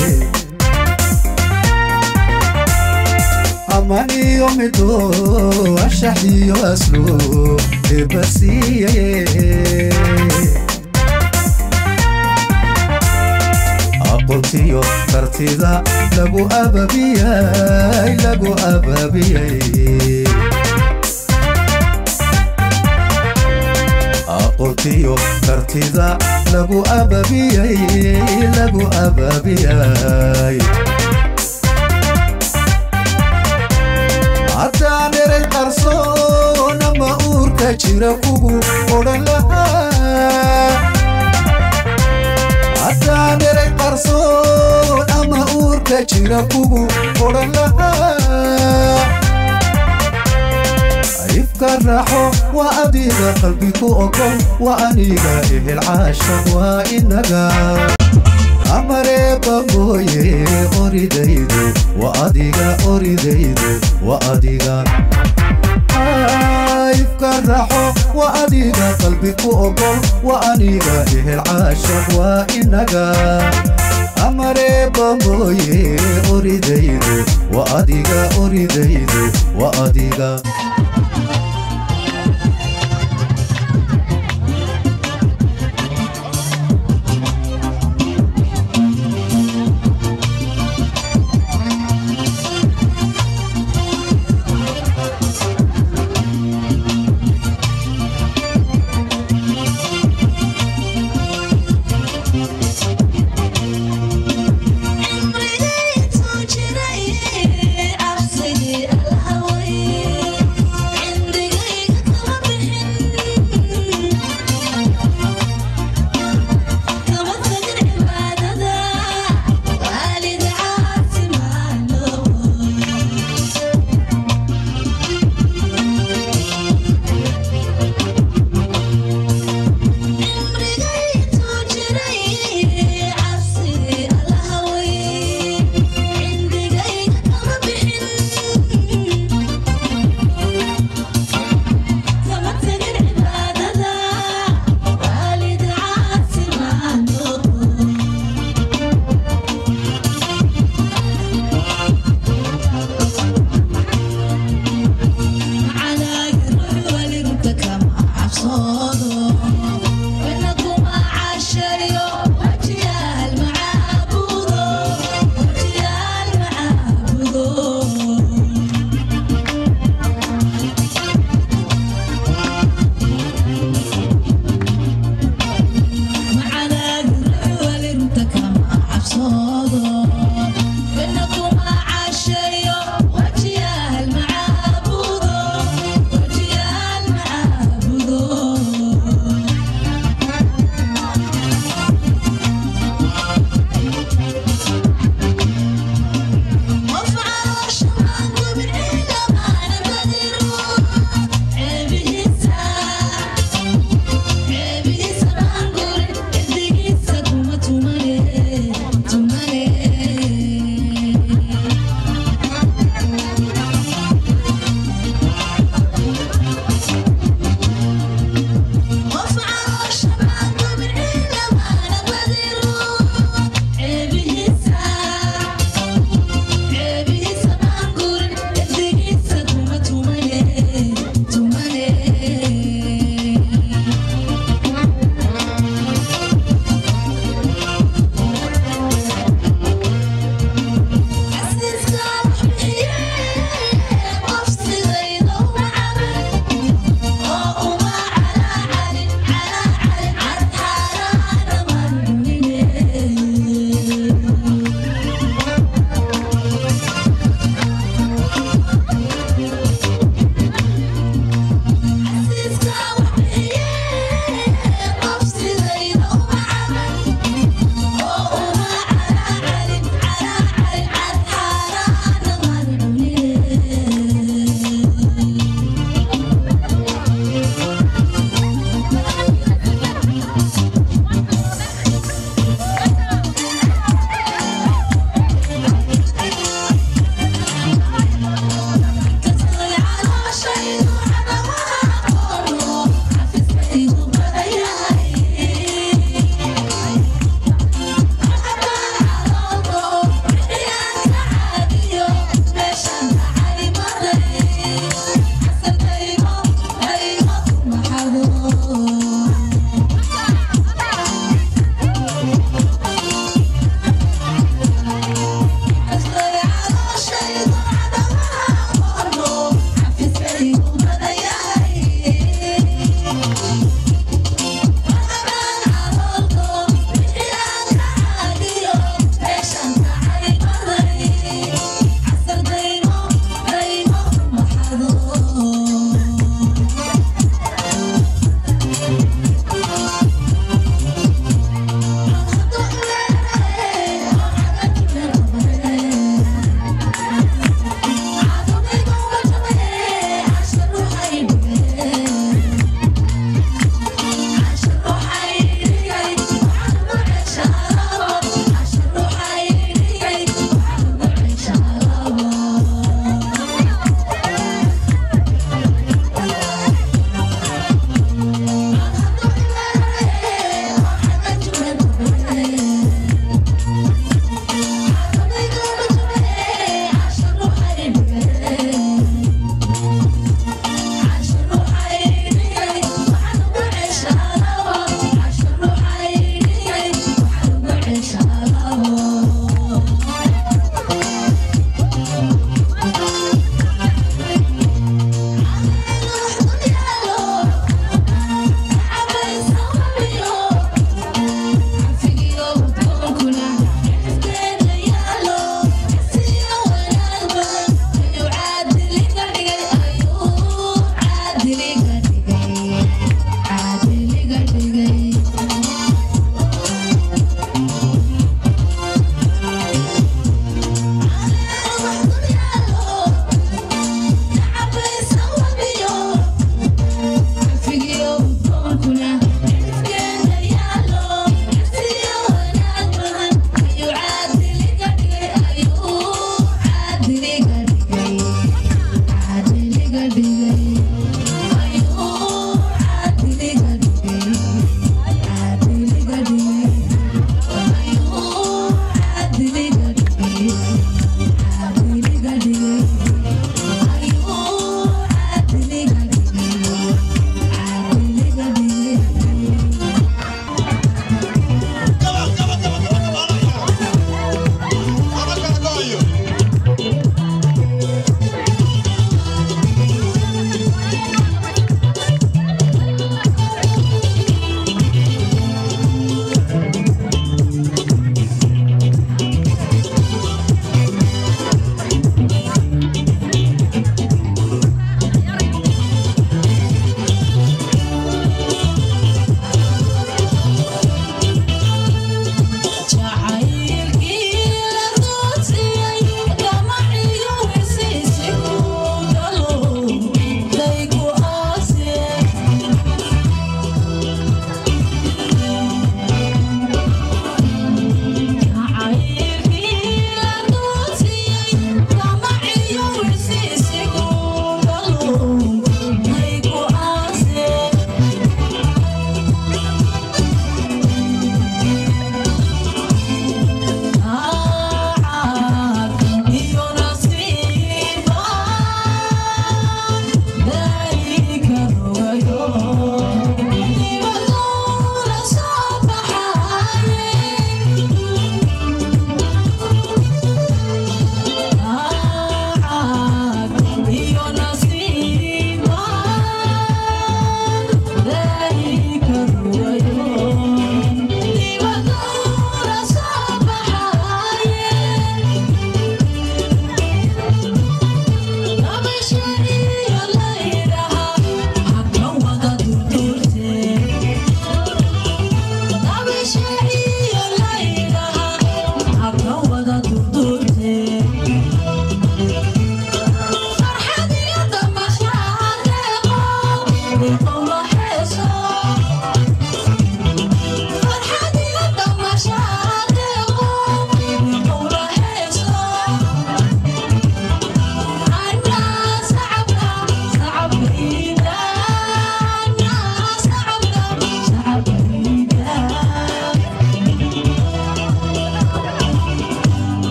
أماني يوم دو الشحي وأسلوب إبسي أقلتيو ترتيدا لقو أبابياي لقو أبابياي أقلتيو ترتيدا لقو أبابياي لقو أبابياي haddaan eray qarsoon ama uurka jira kugu odhan lahaa haddaan eray qarsoon ama uurka jira kugu odhan lahaa ifka raaxo waa adiga qalbiku ogol waa aniga ehel caashaq waa inaga أمري بمبوي أريديدو وأديغا أريديدو وأديغا كالراحو وأديغا قلبك أقول وأنيغا إيه العاشق وإنغا أمري بمبوي أريديدو وأديغا أريديدو وأديغا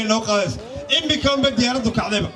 inoo qaadaysa imika unba diyaaraddu kacdayba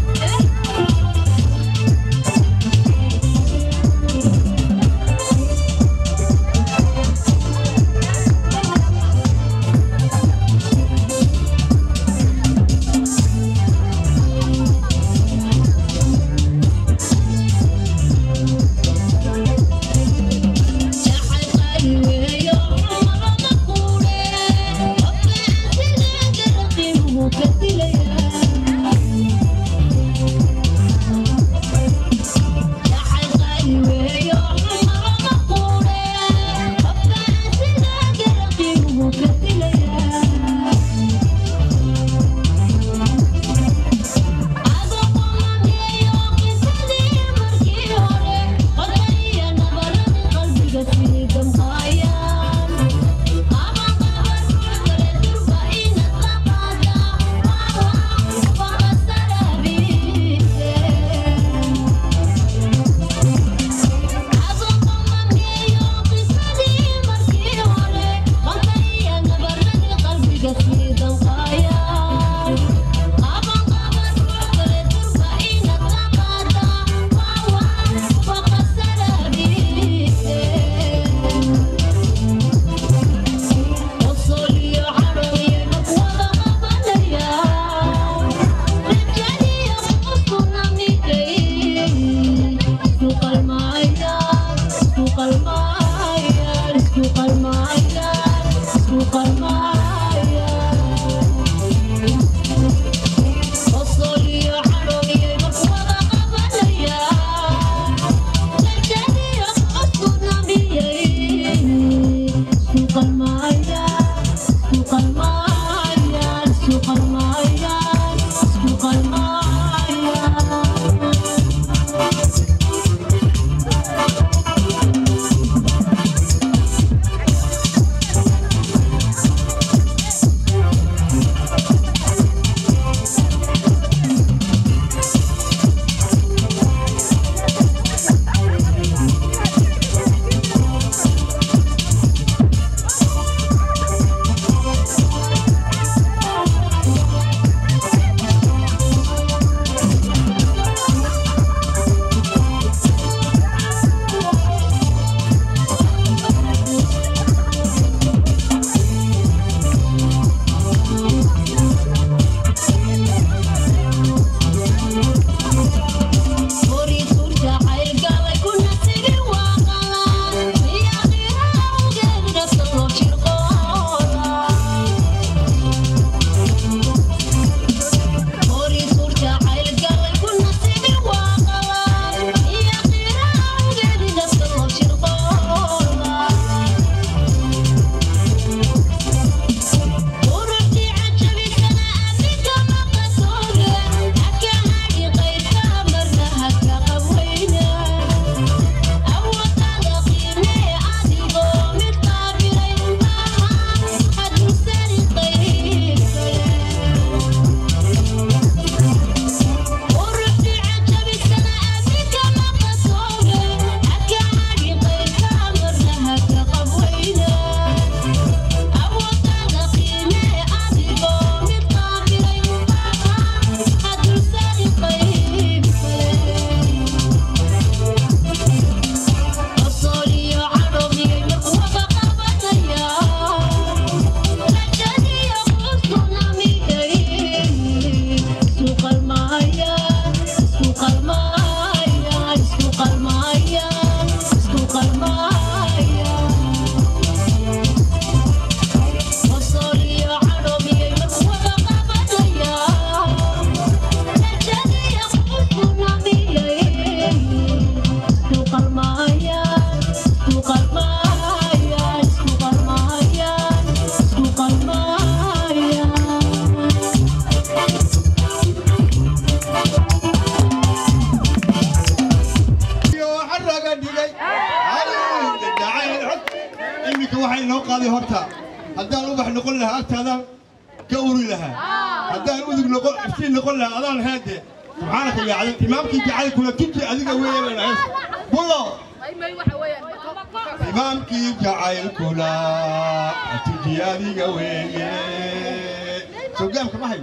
قاضي هرتا هدان وبح نقول لها أكتر كوري لها هدان وذك نقول إفتين نقول لها أذان هذا سبحانك يا عالم إمامك جعل كل كتير أذيك ويا من عيس والله إمامك جعل كل كتير أذيك ويا سوقام كما هي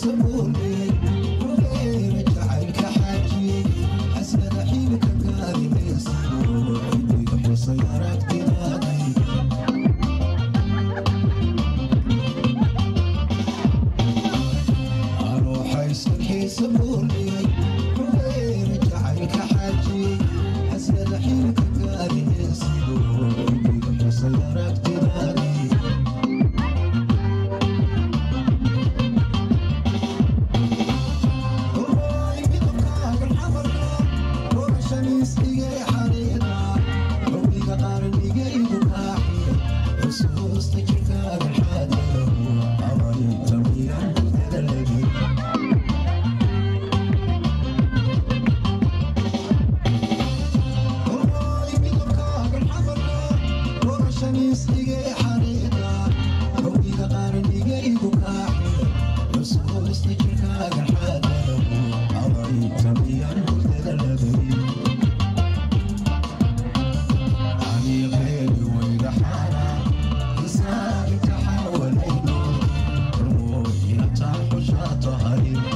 Thank you.